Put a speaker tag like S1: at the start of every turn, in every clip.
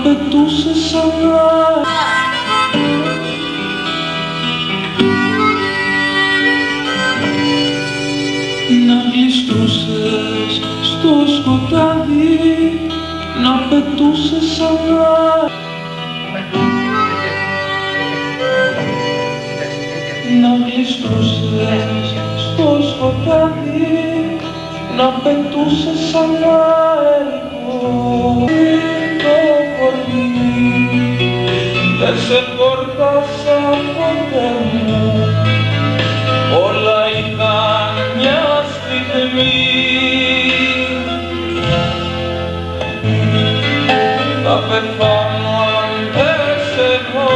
S1: πετούσε σαν αέρα. Να γλιστούσες στο σκοτάδι, να πετούσες σαν αέρα. Να γλιστούσες στο σκοτάδι, να πετούσες σαν αερικό. Το κορμί δεν σε χόρτασα ποτέ μου, όλα είχαν μια στιγμή. Θα πεθάνω αν δεν σε δω.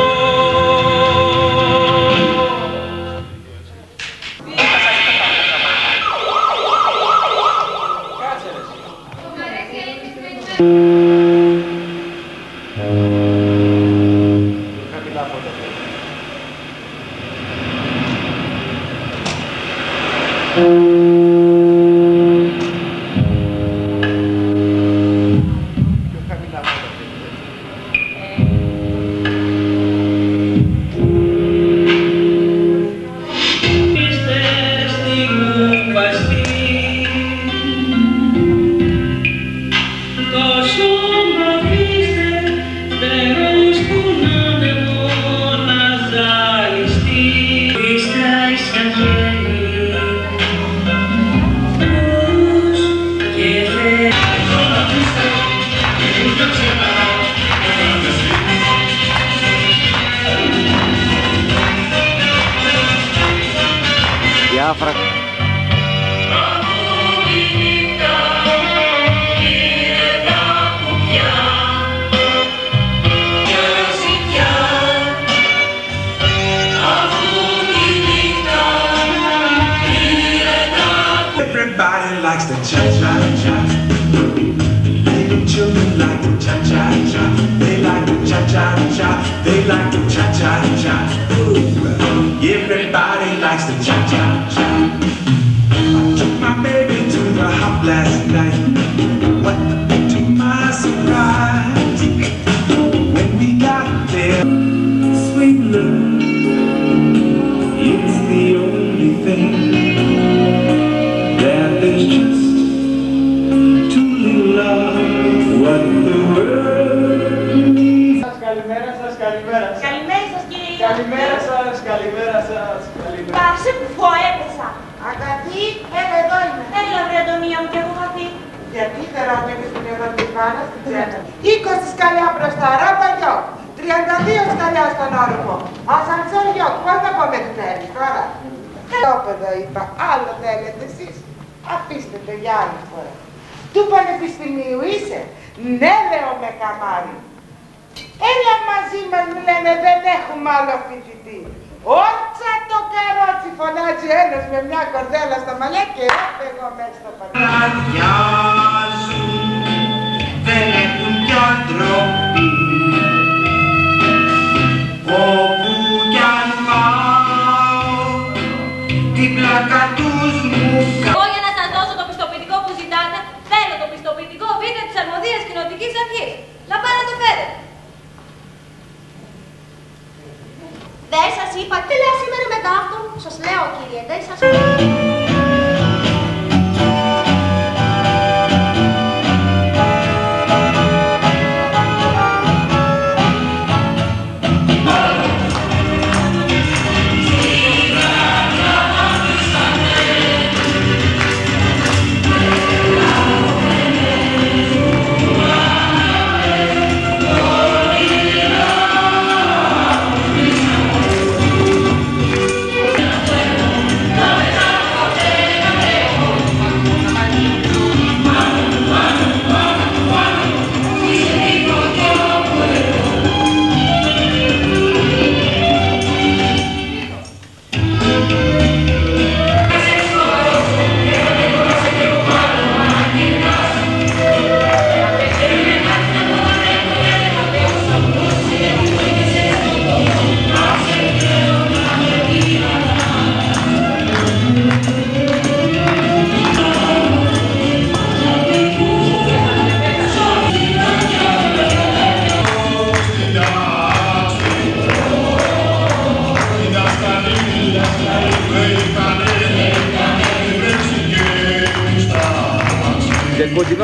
S2: Διάφρα.
S3: Everybody likes the cha-cha-cha. Little children like the cha-cha-cha. They like the cha-cha-cha. They like the cha-cha-cha. Everybody likes the cha-cha-cha. I took my baby to the hop last night. What to my surprise, when we got there, sweet love, it's the only thing that there's just too little love. What the world needs.
S4: Καλημέρα σας, καλημέρα σας.
S5: Καλημέρα σας κύριε.
S4: Καλημέρα σας, καλημέρα σας.
S5: Πάσε που φω, έπεσα.
S6: Αγαθή, έλα εδώ είμαι.
S5: Έλα βρε Αντωνία μου και έχω χαθεί.
S6: Γιατί δεν ρώτηκες την εδώ της μάνας την ξένα. 20 σκαλιά μπροστά, ρόπα γιο. 32 σκαλιά στον όροφο. Ασανσέρ γιο, πώς θα πω με την θέλει τώρα. Εδώ είπα, άλλο θέλετε εσείς. Αφήστε το για άλλη φορά. Του πανεπιστημίου είσαι. Ναι, λέω με καμάρι. Έλα μαζί μας, μου λένε, δεν έχουμε άλλο φοιτητή. Ότσα το καρότσι, φωνάζει ένας με μια κορδέλα στα μαλλιά και έφεγω μέσα στο πανεπιστήμιο.
S3: Ραδιάζουν, δεν έχουν πια ντροπή. Όπου κι αν πάω, την πλάκα τους μου κάνω.
S5: Εγώ για να σας δώσω το πιστοποιητικό που ζητάτε, θέλω το πιστοποιητικό Β της αρμοδίας κοινοτικής αρχής. Να πάτε να το φέρετε. Δεν σας είπα, τι λέω σήμερα μετά αυτό. Σας λέω κύριε, δεν σας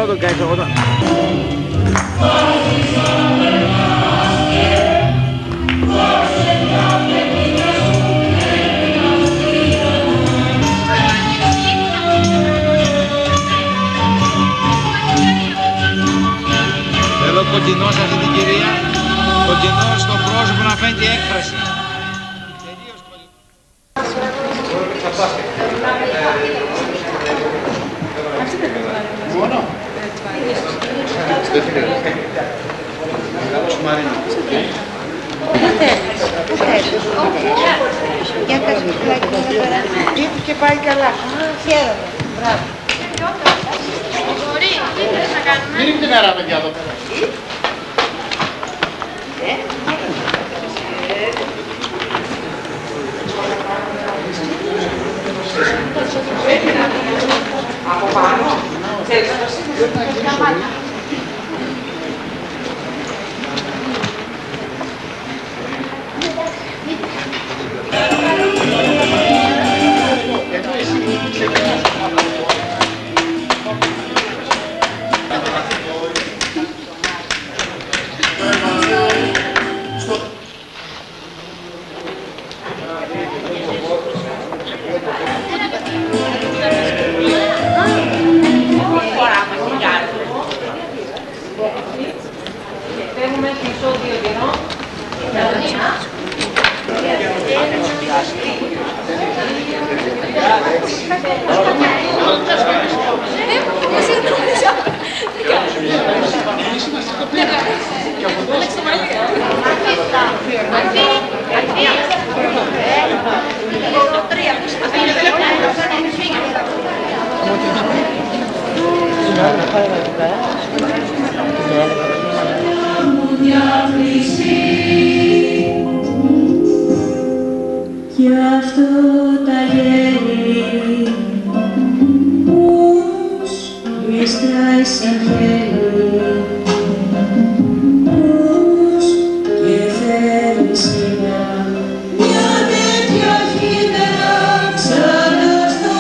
S2: να τον κάνεις όταν...
S7: Θέλω κοντινό σε αυτή την κυρία, κοντινό στο πρόσωπο να φαίνεται έκφραση.
S8: Μόνο.
S6: Για τα σκουλάκια να περάσει. Και πάει καλά. Χαίρομαι. Μπράβο.
S5: Μπορεί, τι θες να κάνουμε.
S8: Μην είναι την μέρα, παιδιά, εδώ πέρα.
S6: Από πάνω. Θέλεις να το σύνδεσαι.
S5: Παίρνουμε πίσω 2 καιρό.
S9: Κι αυτό τα γέλη πώς γλιστράει σαν χέλη, πώς και θέλει σιγά μια τέτοια χειμώνα ξανά στο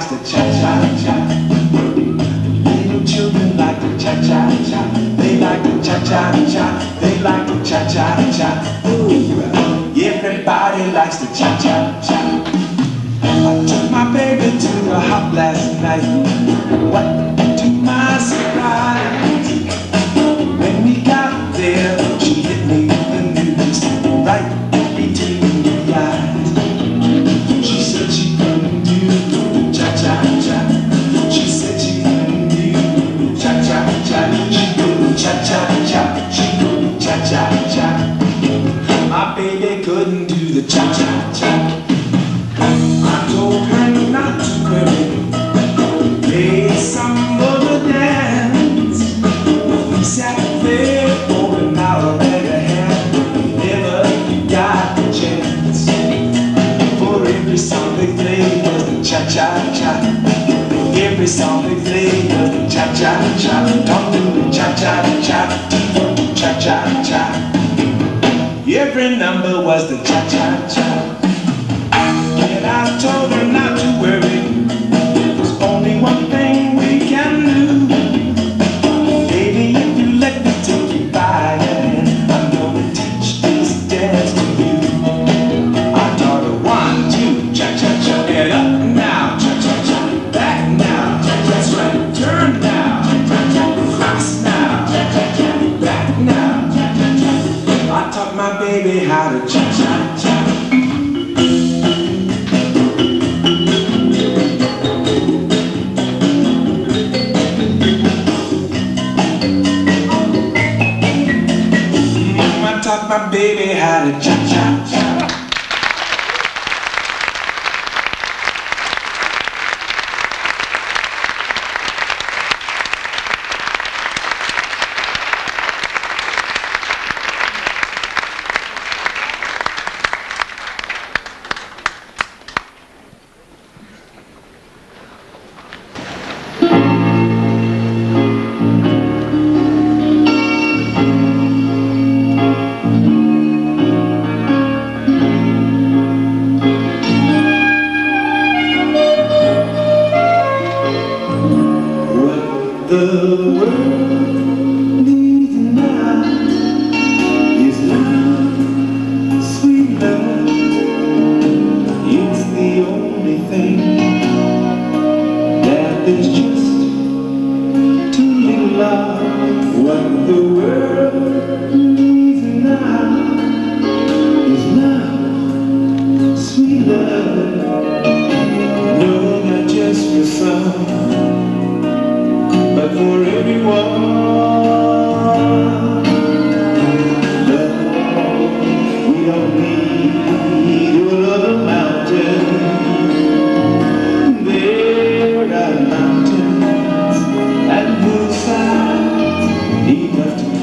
S3: likes to cha-cha-cha. Little children like to cha-cha-cha. They like to cha-cha-cha. They like to cha-cha-cha. Ooh, everybody likes to cha-cha-cha. I took my baby to the hop last night. What to my surprise, when we got there, she hit me with the news right between the eyes. She said she couldn't do cha-cha-cha. She said she couldn't do cha-cha-cha. She couldn't cha-cha-cha. She couldn't cha-cha-cha. My baby couldn't do the cha-cha-cha. I told her not to worry, play some other dance. We sat there for an hour and a half, never got the chance. For every song they played was the cha-cha-cha. Every song they played was the cha-cha-cha. Don't do the cha-cha-cha, don't do cha-cha-cha. Every number was the cha-cha-cha. And I told her not to worry, there's only one thing we can do. Baby, if you let me take you by your hand, I'm gonna teach this dance to you. I taught her 1, 2, cha-cha-cha, and up now, cha-cha-cha, back now, that's right, turn now, cross now, back now. I taught my baby how to cha-cha-cha. Taught my baby how to cha-cha-cha. The world needs now is love, sweet love. It's the only thing that is just too little love. What the world needs now is love, sweet love. No, not just for some, but for everyone. Love, we don't need another mountain. There are mountains and hillsides enough to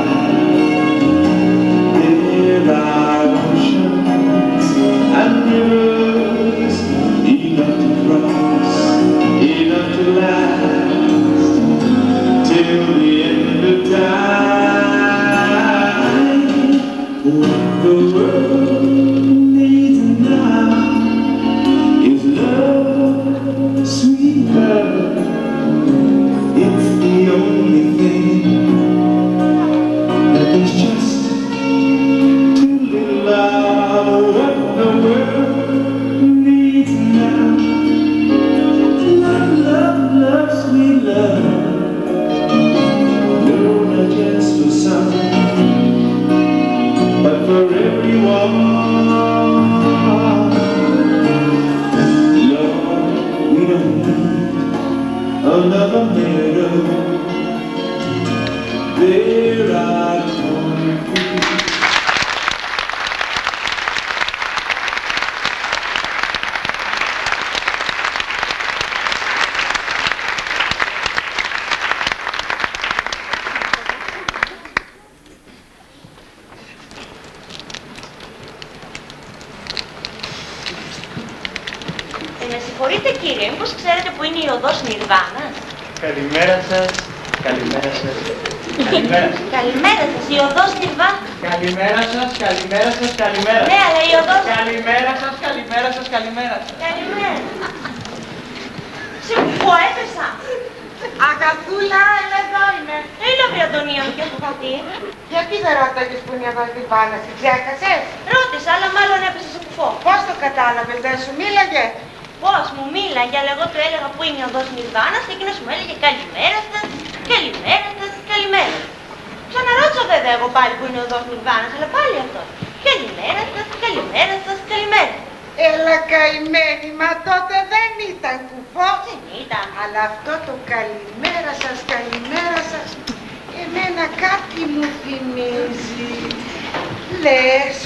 S3: climb. There are oceans and rivers enough to cross, enough to last till the end of time. What the world needs now is love, sweet love. It's the only thing that is just too little love. What the world needs now, love, love, love, sweet love. Just for some, but for everyone. Lord, we don't need another meadow. There are cornfields.
S5: Με συγχωρείτε κύριε, μήπως ξέρετε που είναι η οδός Νιρβάνας?
S4: Καλημέρα σας. Καλημέρα σας. Καλημέρα σας.
S5: Καλημέρα σας, η οδός Νιρβάνας.
S4: Καλημέρα σας, καλημέρα σας, καλημέρα.
S5: Ναι, αλλά η οδός...
S4: Καλημέρα σας, καλημέρα σας, καλημέρα σας.
S5: Καλημέρα. Σε κουφό έπεσα.
S6: Αγαθούλα, έλα εδώ είμαι.
S5: Έλα βρε Αντωνία μου και έχω χαθεί.
S6: Γιατί δεν ρώταγες που είναι εδώ στην Πάνα, την ξέχασες?
S5: Ρώτησα, αλλά μάλλον έπεσα σε κουφό.
S6: Πώς το κατάλαβες, δεν σου μίλαγε?
S5: Πώς μου μίλαγε, αλλά εγώ του έλεγα που είναι η οδός Νιρβάνας και εκείνος μου έλεγε καλημέρα σας, καλημέρα σας, καλημέρα. Ξαναρώτησα βέβαια εγώ πάλι που είναι ο οδός Νιρβάνας, αλλά πάλι αυτό. Καλημέρα σας, καλημέρα σας, καλημέρα.
S6: Έλα καημένη, μα τότε δεν ήταν κουφό.
S5: Δεν ήταν.
S6: Αλλά αυτό το καλημέρα σας, εμένα κάτι μου θυμίζει. Λες,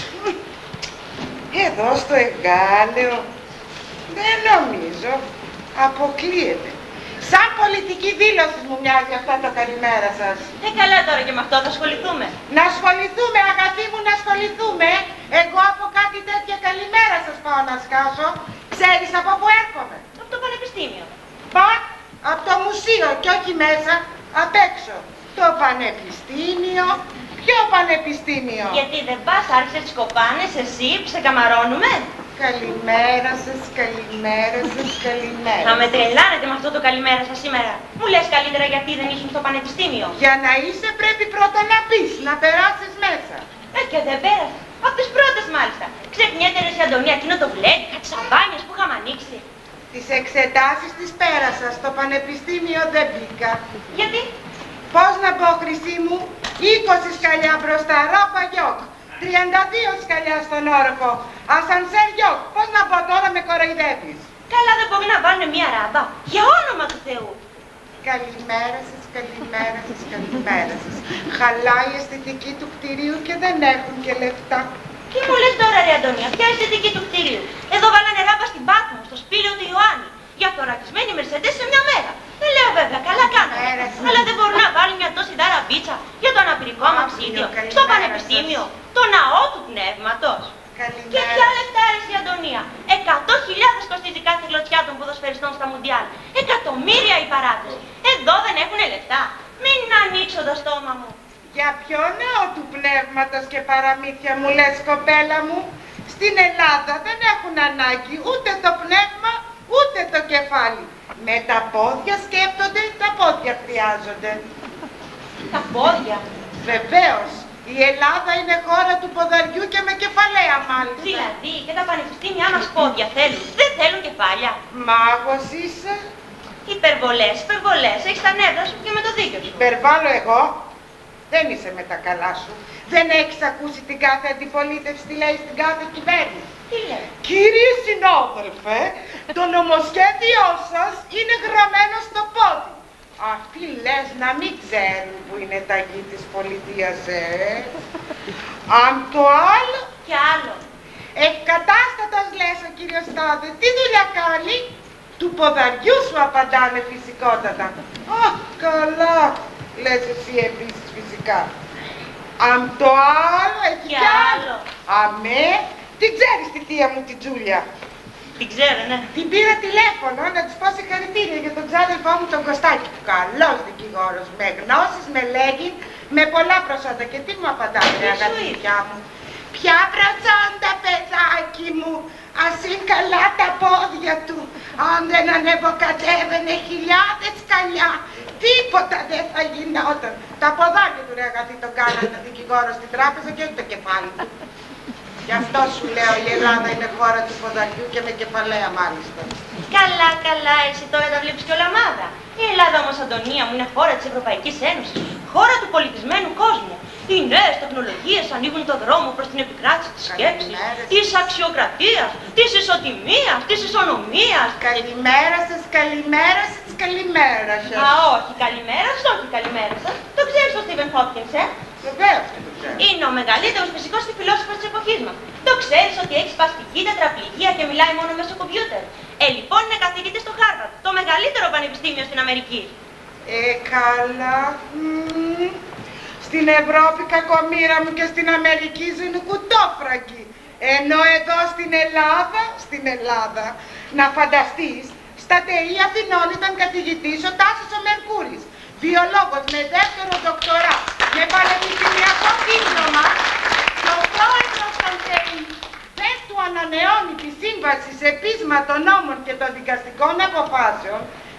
S6: εδώ στο Εγάλεο, δεν νομίζω, αποκλείεται. Σαν πολιτική δήλωση μου μοιάζει αυτό το καλημέρα σας.
S5: Καλά τώρα και με αυτό θα ασχοληθούμε.
S6: Να ασχοληθούμε, αγαθοί μου, να ασχοληθούμε. Εγώ από κάτι τέτοια καλημέρα σας πάω να σκάσω. Ξέρεις από πού έρχομαι?
S5: Από το πανεπιστήμιο.
S6: Πα, από το μουσείο και όχι μέσα, απ' έξω. Το πανεπιστήμιο. Ποιο πανεπιστήμιο?
S5: Γιατί δεν πας, άρχισες τις κοπάνες, εσύ που σε καμαρώνουμε.
S6: Καλημέρα σας, καλημέρα σας, καλημέρα.
S5: Θα με τρελάνετε με αυτό το καλημέρα σας σήμερα. Μου λες καλύτερα γιατί δεν ήσουν στο πανεπιστήμιο.
S6: Για να είσαι πρέπει πρώτα να πεις, να περάσεις μέσα.
S5: Και δεν πέρασε. Από τις πρώτες μάλιστα. Ξεχνιέται ρε η Αντωνία εκείνο το βλέπει, κάτι σαμπάνιες που είχαμε ανοίξει.
S6: Τις εξετάσεις τις πέρασα, στο πανεπιστήμιο δεν μπήκα.
S5: Γιατί?
S6: Πώς να πω, Χρυσή μου, 20 σκαλιά μπροστά, ρόπα γιοκ, 32 σκαλιά στον όροφο, ασανσέρ γιοκ. Πώς να πω τώρα, με κοροϊδεύεις?
S5: Καλά δεν μπορεί να βάλουν μια ράμπα. Για όνομα του Θεού.
S6: Καλημέρα σας, καλημέρα σας, καλημέρα σας. Χαλάει η αισθητική του κτηρίου και δεν έχουν και λεφτά.
S5: Τι μου λες τώρα ρε Αντωνία, ποια αισθητική του κτηρίου? Εδώ βάλανε ράμπα στην Πάτμο, στο σπήλαιο του Ιωάννη. Για αυτορακισμένη Μερσεντές σε μια μέρα. Δεν λέω βέβαια, καλά κάνανε. Αλλά δεν μπορούν να βάλουν μια τόση δαραμπίτσα για το αναπηρικό αμαξίδιο στο πανεπιστήμιο, το ναό του πνεύματος. Και ποια λεφτά η Αντωνία? 100.000 κοστίζει κάθε γλωτιά των ποδοσφαιριστών στα Μουντιάλ. Εκατομμύρια η παράταση. Εδώ δεν έχουνε λεφτά. Μην ανοίξω το στόμα μου.
S6: Για ποιο ναό του πνεύματος και παραμύθια μου λες, κοπέλα μου? Στην Ελλάδα δεν έχουν ανάγκη ούτε το πνεύμα ούτε το κεφάλι. Με τα πόδια σκέπτονται, τα πόδια χρειάζονται.
S5: Τα πόδια.
S6: Βεβαίως. Η Ελλάδα είναι χώρα του ποδαριού και με κεφαλαία μάλιστα.
S5: Δηλαδή και τα πανεπιστήμια μας πόδια θέλουν. Δεν θέλουν κεφάλια.
S6: Μάγος είσαι.
S5: Υπερβολές, υπερβολές. Έχεις τα νεύρα σου και με το δίκιο σου.
S6: Υπερβάλλω εγώ. Δεν είσαι με τα καλά σου. Δεν έχεις ακούσει την κάθε αντιπολίτευση τι λέει στην κάθε κυβέρνηση?
S5: Τι λέει?
S6: Κύριε συνάδελφε, το νομοσχέδιό σας είναι γραμμένο στο πόδι. Αυτοί λες να μην ξέρουν που είναι τα γη της πολιτείας, Αν το άλλο...
S5: Κι άλλο.
S6: Ευκατάστατος λες ο κύριος Στάδε, τι δουλειά κάνει? Του ποδαριού σου απαντάνε φυσικότατα. Αχ, καλά, λες εσύ επίσης φυσικά. Αν το άλλο έχει
S5: Κι άλλο.
S6: Αμέ, την ξέρεις τη θεία μου την Τζούλια?
S5: Την ξέρω, ναι.
S6: Την πήρα τηλέφωνο να της πω συγχαρητήρια για τον ξάδελφό μου τον Κωστάκη. Καλός δικηγόρος, με γνώσεις, με λέγει, με πολλά προσόντα. Και τι μου απαντάει, ρε αγαπητιά μου? Ποια προσόντα, παιδάκι μου, ας είναι καλά τα πόδια του. Αν δεν ανεβοκατέβαινε χιλιάδες σκαλιά, τίποτα δεν θα γινόταν. Τα ποδάκια του, ρε αγαθή, τον κάνανε δικηγόρο στην τράπεζα και όχι το κεφάλι του. Γι' αυτό σου λέω, η Ελλάδα είναι χώρα του ποδαριού και με κεφαλαία μάλιστα.
S5: Καλά, καλά, εσύ τώρα τα βλέπεις και όλα μάδα. Η Ελλάδα όμως, Αντωνία μου, είναι χώρα της Ευρωπαϊκής Ένωσης. Χώρα του πολιτισμένου κόσμου. Οι νέες τεχνολογίες ανοίγουν το δρόμο προς την επικράτηση της σκέψης, της αξιοκρατίας, της ισοτιμίας, της ισονομίας.
S6: Καλημέρα σας, καλημέρα σας, καλημέρα σας.
S5: Μα όχι καλημέρα σας, όχι καλημέρα σας. Το ξέρεις ο Στίβεν Χόπκινς,
S6: Βεβαίως και το ξέρω.
S5: Είναι ο μεγαλύτερος φυσικός και φιλόσοφος της εποχής μας. Το ξέρεις ότι έχει σπαστική τετραπληγία και μιλάει μόνο μέσω κομπιούτερ. Λοιπόν είναι καθηγητής στο Χάρβαρντ, το μεγαλύτερο πανεπιστήμιο στην Αμερική.
S6: Καλά. Στην Ευρώπη κακομοίρα μου και στην Αμερική ζουν κουτόφραγκοι. Ενώ εδώ στην Ελλάδα, να φανταστείς, στα ΤΕΗ Αθηνών ήταν καθηγητής ο Τάσος ο Μερκούρης. Βιολόγος με δεύτερο δοκτορά, με πανεπιστημιακό δίπλωμα, και ο πρόεδρος των ΤΕΗ δεν του ανανεώνει τη σύμβαση σε πείσμα των νόμων και των δικαστικών αποφάσεων,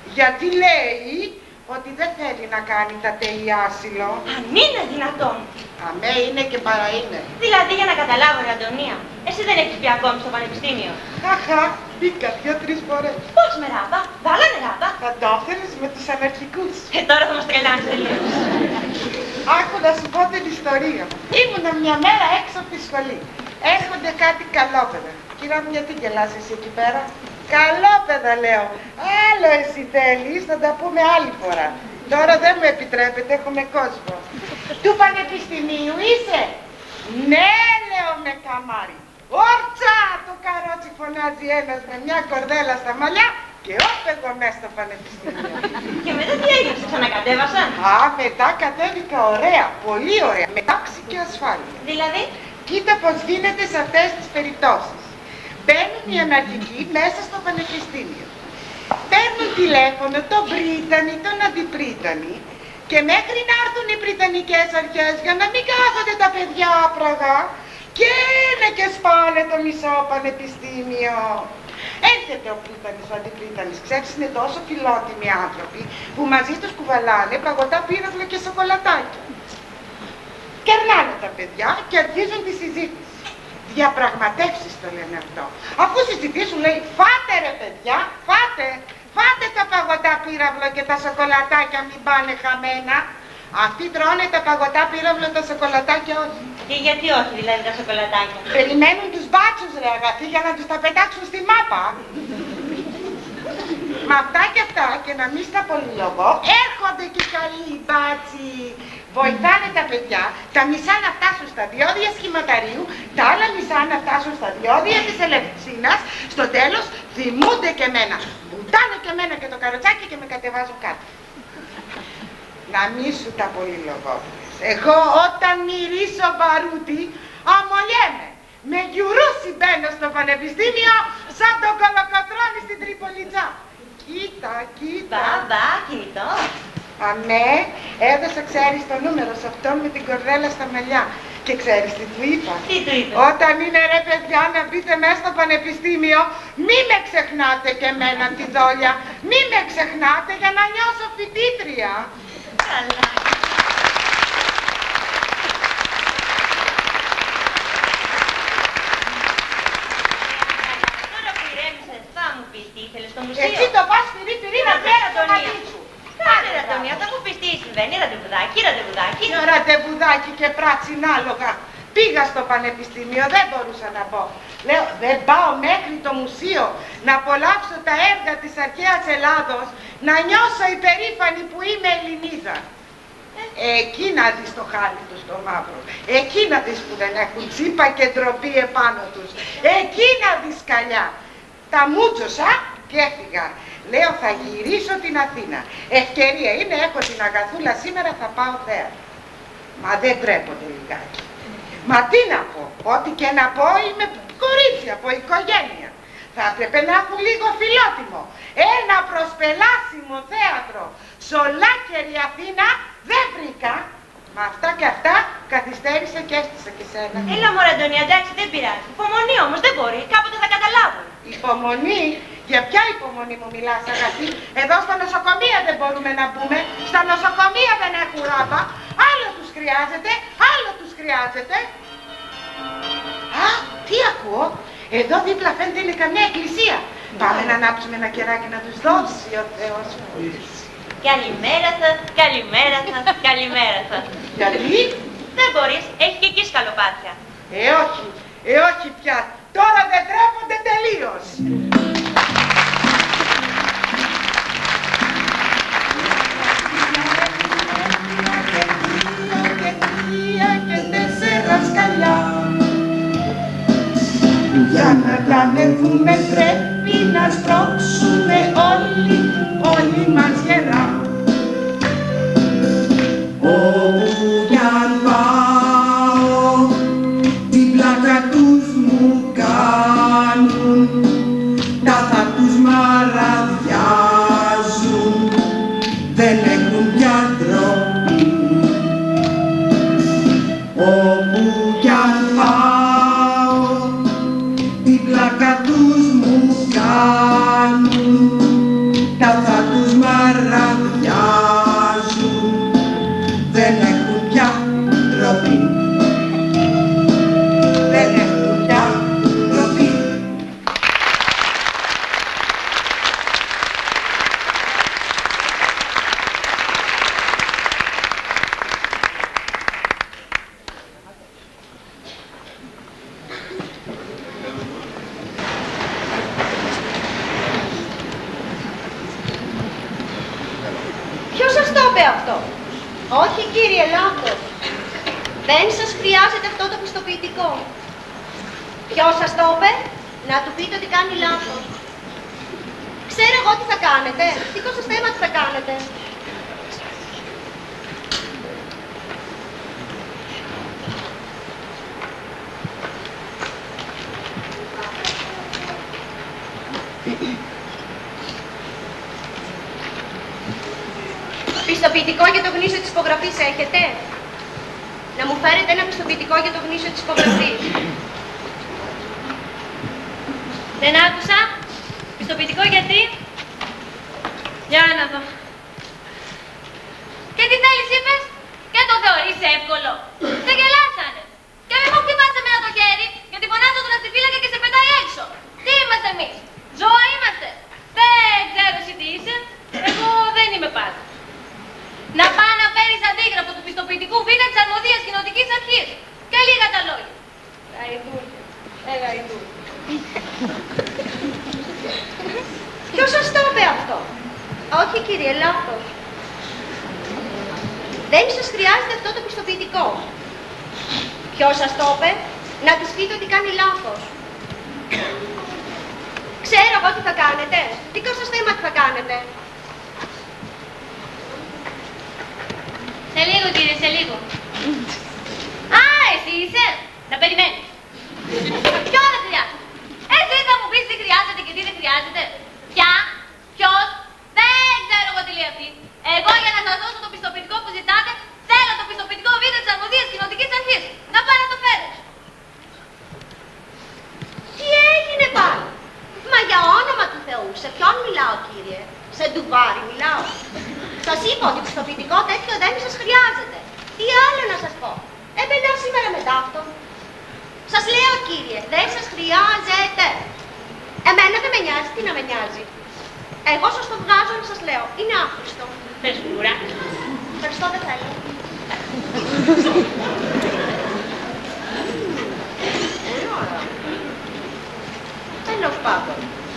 S6: Γιατί λέει ότι δεν θέλει να κάνει τα ΤΕΙ άσυλο.
S5: Αν είναι δυνατόν.
S6: Αμέ είναι και παρά είναι.
S5: Δηλαδή για να καταλάβω, ρε Αντωνία, εσύ δεν έχεις πει ακόμη στο πανεπιστήμιο.
S6: Χαχα, μπήκα 2-3 φορές.
S5: Πώς με ράμπα, βάλανε ράμπα.
S6: Θα το έφερες με τους αναρχικούς.
S5: Τώρα θα μας τρελάνεις τελείως.
S6: Άκου να σου πω την ιστορία. Ήμουνα μια μέρα έξω από τη σχολή. Έρχονται κάτι καλόπαιδα. Κυρία μου, γιατί γελάς εσύ εκεί πέρα? Καλόπαιδα, λέω. Άλλο εσύ θέλεις, θα τα πούμε άλλη φορά. Τώρα δεν μου επιτρέπετε, έχουμε κόσμο. Του πανεπιστημίου είσαι? Ναι, λέω με καμάρι. Όρτσα, το καρότσι φωνάζει ένας με μια κορδέλα στα μαλλιά και όπαιγω μέσα στο πανεπιστήμιο.
S5: Και μετά τι έγινε, ξανακατέβασαν?
S6: Α, μετά κατέβηκα ωραία, πολύ ωραία, με τάξη και ασφάλεια.
S5: Δηλαδή?
S6: Κοίτα πως γίνεται σε αυτές τις περιπτώσεις. Μπαίνουν οι αναρχικοί μέσα στο πανεπιστήμιο. Παίρνουν τηλέφωνο τον πρίτανη, τον αντιπρίτανη και μέχρι να έρθουν οι πριτανικές αρχές για να μην κάθονται τα παιδιά άπραγα και σπάνε το μισό πανεπιστήμιο. Έρχεται ο πρίτανης, ο αντιπρίτανης, ξέρεις είναι τόσο φιλότιμοι άνθρωποι που μαζί τους κουβαλάνε παγωτά, πύραυλα και σοκολατάκια. Κερνάνε τα παιδιά και αρχίζουν τη συζήτηση. Διαπραγματεύσεις το λένε αυτό. Αφού συζητήσουν λέει φάτε ρε παιδιά, φάτε τα παγωτά πύραυλο και τα σοκολατάκια μην πάνε χαμένα. Αυτοί τρώνε τα παγωτά πύραυλο, τα σοκολατάκια όχι.
S5: Και γιατί όχι δηλαδή τα σοκολατάκια?
S6: Περιμένουν τους μπάτσους ρε αγαθοί για να τους τα πετάξουν στη μάπα. Με αυτά και αυτά και να μην στα πολυλογώ, έρχονται και καλοί οι μπάτσοι. Βοηθάνε τα παιδιά, τα μισά να φτάσουν στα διόδια σχηματαρίου, τα άλλα μισά να φτάσουν στα διόδια της Ελευσίνας, στο τέλος θυμούνται και εμένα. Μπουτάνε και εμένα και το καροτσάκι και με κατεβάζουν κάτω. Να μη σου τα πολυλογώθηκες. Εγώ όταν μυρίσω μπαρούτι, αμολιέμαι. Με γιουρούσι μπαίνω στο πανεπιστήμιο, σαν τον Κολοκοτρώνη στην Τριπολιτζά. Κοίτα.
S5: Μπαμπά, κινητό.
S6: Αμέ, έδωσα ξέρεις το νούμερο σε αυτόν με την κορδέλα στα μαλλιά. Και ξέρεις τι του είπα?
S5: Τι του είπε?
S6: Όταν είναι ρε παιδιά να μπείτε μέσα στο πανεπιστήμιο, μη με ξεχνάτε και εμένα τη δόλια. Μη με ξεχνάτε για να νιώσω φοιτήτρια.
S5: Καλά. Τώρα που ηρέμησες θα μου πεις τι ήθελες στο μουσείο.
S6: Εσύ το πας φυρί να πέρα το μάτι σου.
S5: Άντε ρε Αντωνία, θα μου πεις τι συμβαίνει, ραντεβουδάκι.
S6: Ραντεβουδάκι και πράσινάλογα. Πήγα στο πανεπιστήμιο, δεν μπορούσα να πω. Λέω, δεν πάω μέχρι το μουσείο να απολαύσω τα έργα της αρχαίας Ελλάδος, να νιώσω υπερήφανη που είμαι Ελληνίδα. Εκεί να δεις το χάλι τους το μαύρο. Εκεί να δεις που δεν έχουν τσίπα και ντροπή επάνω τους. Εκεί να δεις καλιά. Τα μούτσωσα και έφυγα. Λέω θα γυρίσω την Αθήνα. Ευκαιρία είναι, έχω την Αγαθούλα σήμερα, θα πάω θέατρο. Μα δεν τρέπονται λιγάκι. Μα τι να πω, ό,τι και να πω είμαι κορίτσι από οικογένεια. Θα έπρεπε να έχουν λίγο φιλότιμο. Ένα προσπελάσιμο θέατρο σ' ολάκερη Αθήνα δεν βρήκα. Μα αυτά και αυτά καθυστέρησε και έστεισα και σένα.
S5: Έλα μωρέ Αντωνία, εντάξει δεν πειράζει. Υπομονή όμως δεν μπορεί, κάποτε θα καταλάβουν.
S6: Υπομονή? Για ποια υπομονή μου μιλάς αγαθή? Εδώ στα νοσοκομεία δεν μπορούμε να μπούμε. Στα νοσοκομεία δεν έχουν ράμπα. Άλλο τους χρειάζεται, άλλο τους χρειάζεται. Α, τι ακούω? Εδώ δίπλα φαίνεται είναι καμιά εκκλησία. Πάμε να ανάψουμε ένα κεράκι να τους δώσει ο Θεός.
S5: Καλημέρα σας, καλημέρα σας, καλημέρα σας.
S6: Γιατί?
S5: Δεν μπορείς, έχει και εκεί σκαλοπάτια.
S6: Όχι πια. Τώρα δεν τρέπονται τελείως. Για να πλανεύουμε πρέπει να στρώξουμε όλοι μας γερά. Όπου κι αν πάω, την πλάκα τους μου κάνουν, τα τους μαραδιάζουν, δεν έχουν πια ντροπή. Όπου κι αν πάω, την πλάκα τους μου κάνουν,
S5: είπε αυτό? Όχι κύριε, λάθος. Δεν σας χρειάζεται αυτό το πιστοποιητικό. Ποιος σας το είπε? Να του πείτε ότι κάνει λάθος. Ξέρω εγώ τι θα κάνετε. Δικό σας θέμα τι θα κάνετε. Πιστοποιητικό για το γνήσιο της υπογραφής έχετε? Να μου φέρετε ένα πιστοποιητικό για το γνήσιο της υπογραφής. Δεν άκουσα. Πιστοποιητικό γιατί? Για να δω. Και τι θέλεις είπες? Και το θεωρείς εύκολο? Σε γελάσανε. Και μην μου χτυπάς εμένα το χέρι, γιατί φωνάζω τον αστιφύλακα και σε πετάει έξω. Τι είμαστε εμείς? Ζώα είμαστε? Δεν ξέρω εσύ τι είσαι. Εγώ δεν είμαι πάντα. Να πάει να φέρεις αντίγραφο του πιστοποιητικού Β της αρμοδίας κοινοτικής αρχής. Και λίγα τα λόγια. Γαϊδούρια. Γαϊδούρια. Ποιος σας το είπε αυτό? Όχι κύριε, λάθος. Δεν σας χρειάζεται αυτό το πιστοποιητικό. Ποιος σας το είπε? Να της πείτε ότι κάνει λάθος. Ξέρω εγώ τι θα κάνετε. Δικό σας θέμα τι θα κάνετε. Σε λίγο κύριε, σε λίγο. Α, εσύ είσαι. Να περιμένεις. Ποιο δεν χρειάζεται? Εσύ θα μου πεις τι χρειάζεται και τι δεν χρειάζεται. Ποια, ποιος, δεν ξέρω εγώ τι λέει αυτή. Εγώ για να σας δώσω το πιστοποιητικό που ζητάτε, θέλω το πιστοποιητικό Β της αρμοδίας κοινοτικής αρχής. Να πάει να το φέρεις. Τι έγινε πάλι? Μα για όνομα του Θεού, σε ποιον μιλάω κύριε? Σε ντουβάρι μιλάω. Σας είπα ότι πιστοποιητικό τέτοιο δεν σας χρειάζεται. Τι άλλο να σας πω? Έμπαινα σήμερα μετά αυτό. Σας λέω κύριε, δεν σας χρειάζεται. Εμένα δεν με νοιάζει, τι να με νοιάζει. Εγώ σας το βγάζω να σας λέω. Είναι άχρηστο. Θες κουρά? Ευχαριστώ, δεν θέλω. Τέλος πάντων.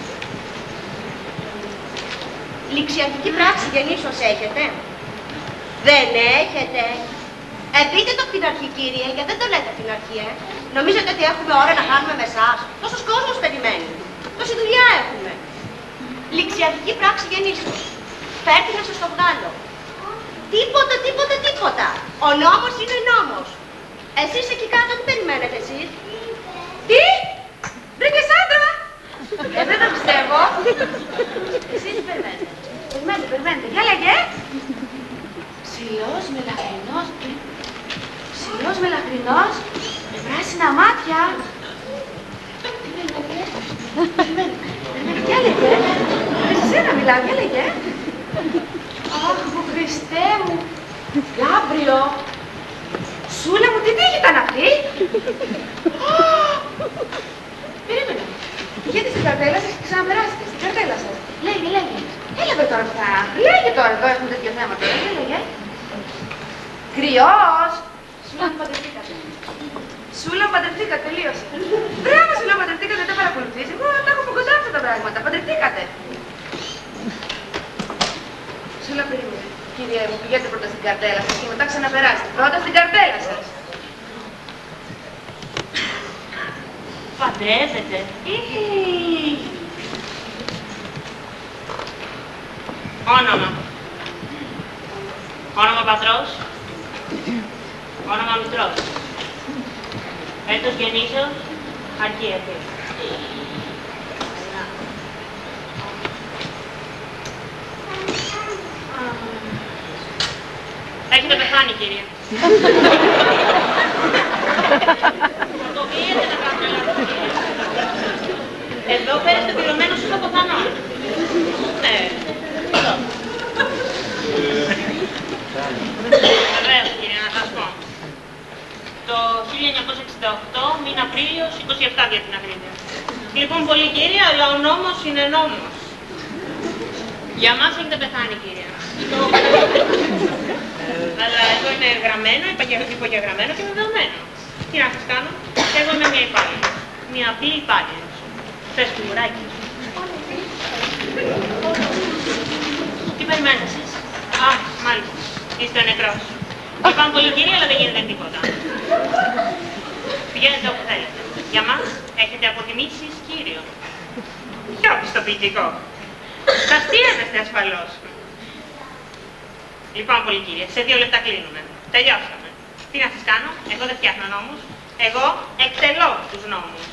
S5: Ληξιαρχική πράξη γεννήσεως έχετε? Δεν έχετε. Πείτε το από την αρχή κύριε, γιατί δεν το λέτε από την αρχή, Νομίζετε ότι έχουμε ώρα να κάνουμε με εσάς? Τόσος κόσμος περιμένει. Τόση δουλειά έχουμε. Ληξιαρχική πράξη γεννήσεως. Φέρτε να σας το βγάλω. Τίποτα, τίποτα, τίποτα. Ο νόμος είναι νόμος. Εσείς εκεί κάτω τι περιμένετε εσείς? Τι? Βρήκες άντρα? Δεν το πιστεύω. Εσείς περιμένετε. Περιμένετε. Για λέγε. Ψηλός, μελαχρινός. Ψηλός, μελαχρινός. Με πράσινα μάτια. Τι λέγε? Για λέγε. Σε σένα μιλάω, για λέγε. Αχ, μου Χριστέ μου. Γάμπριο. Σούλα μου, τι τύχη ήταν αυτή? Περίμενε. Γιατί στην καρτέλα σας και ξαναπεράσετε, στην καρτέλα σας. Λέγε, λέγε. Έλα τώρα πια. Λέγε τώρα, εδώ έχουμε τέτοιο θέμα τώρα. Λέγε. Κρυός. Σούλα μου παντρευτήκατε. Σούλα μου παντρευτήκατε, τελείωσε. Μπράβο, Σούλα μου παντρευτήκατε, δεν παρακολουθείς. Εγώ τα έχω από κοντά αυτά τα πράγματα. Παντρευτήκατε. Σούλα, περίμενε. Κύριε μου, πηγαίνετε πρώτα στην καρτέλα σας και μετά ξαναπεράσετε. Πρώτα στην καρτέλα σας. Παντρεύετε. Όνομα. Όνομα πατρός. Όνομα μητρός. Έτος γεννήσεως. Αρχή αρχή. Έχετε πεθάνει, κύριε. Φωτοβίετε να κάνετε λάθος. Εδώ φέρεις το πληρωμένο σου από θανό. Ναι. Εδώ. Βεβαίως, κύριε, να σας πω. Το 1968, μήνα Απρίλιος, 27 για την ακρίβεια. Λοιπόν, πολύ κύριε, αλλά ο νόμος είναι νόμος. Για μας έχετε πεθάνει, κύριε. Αλλά εδώ είναι γραμμένο, υπογεγραμμένο και βεβαιωμένο. Τι να σας κάνω? Εγώ είμαι μια υπάλληλη. Μια απλή υπάλληλη. Θες κουλουράκι. Τι περιμένεις εσείς? Α, μάλιστα. Είστε ο νεκρός. Λοιπόν, πολύ κυρία, αλλά δεν γίνεται τίποτα. Πηγαίνετε όπου θέλετε. Για μας έχετε αποτιμήσεις, κύριο. Πιο πιστοποιητικό. Θα αστείευεστε ασφαλώς. Λοιπόν, πολύ κύριε, σε 2 λεπτά κλείνουμε. Τελειώσαμε. Τι να σας κάνω, εγώ δεν φτιάχνω νόμους. Εγώ εκτελώ τους νόμους.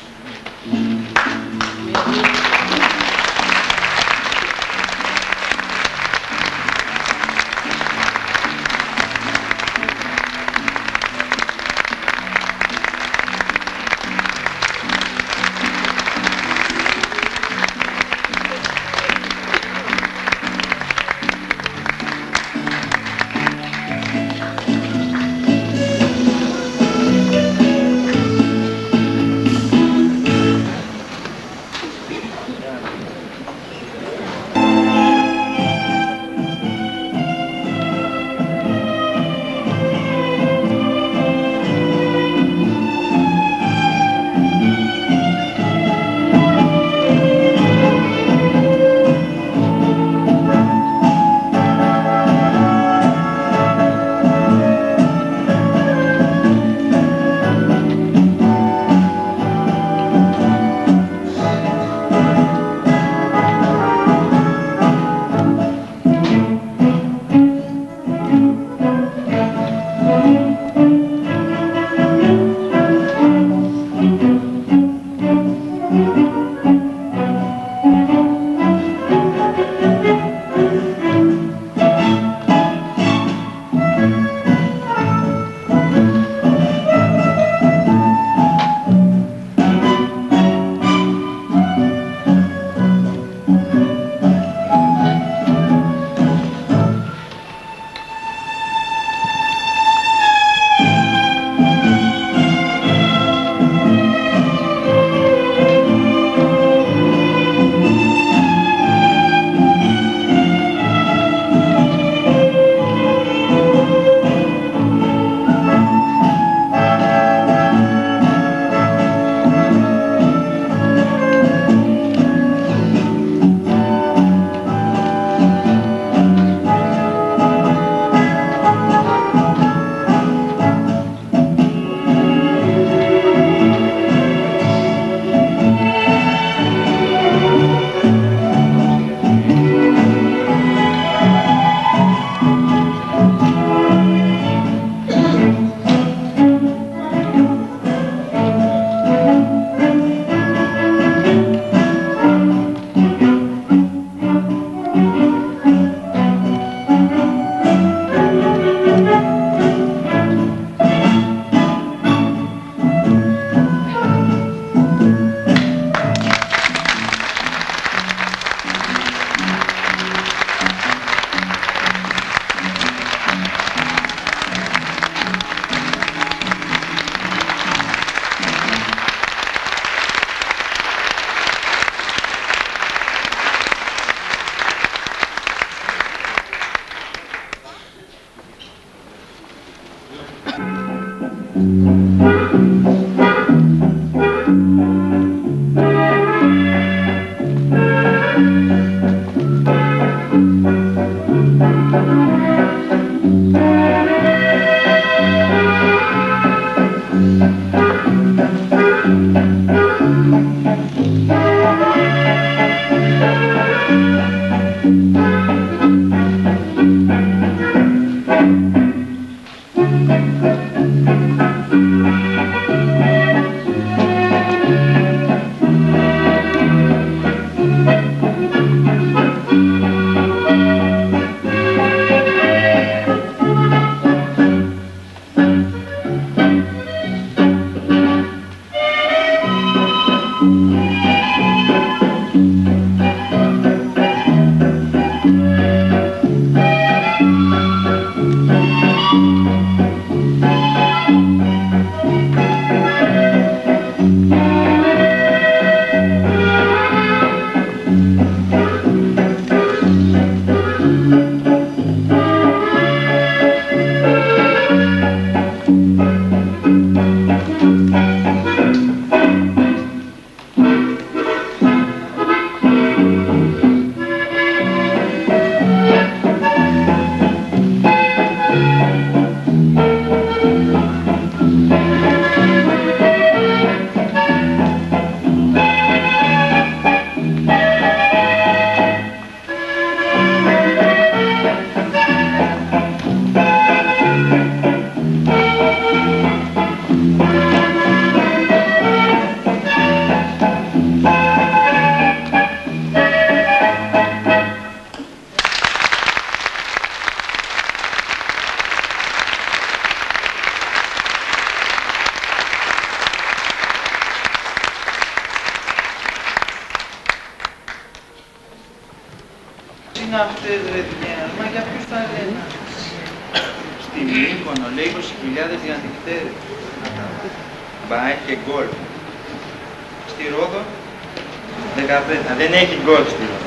S4: είναι αυτές ρε Διένα, μα για ποιους τα λένε. Στη Μύκονο λέει 20.000 διανυκτέρες. Μπα, έχει και γκολ. Στη Ρόδο 15. Δεν έχει γκολ στη Ρόδο.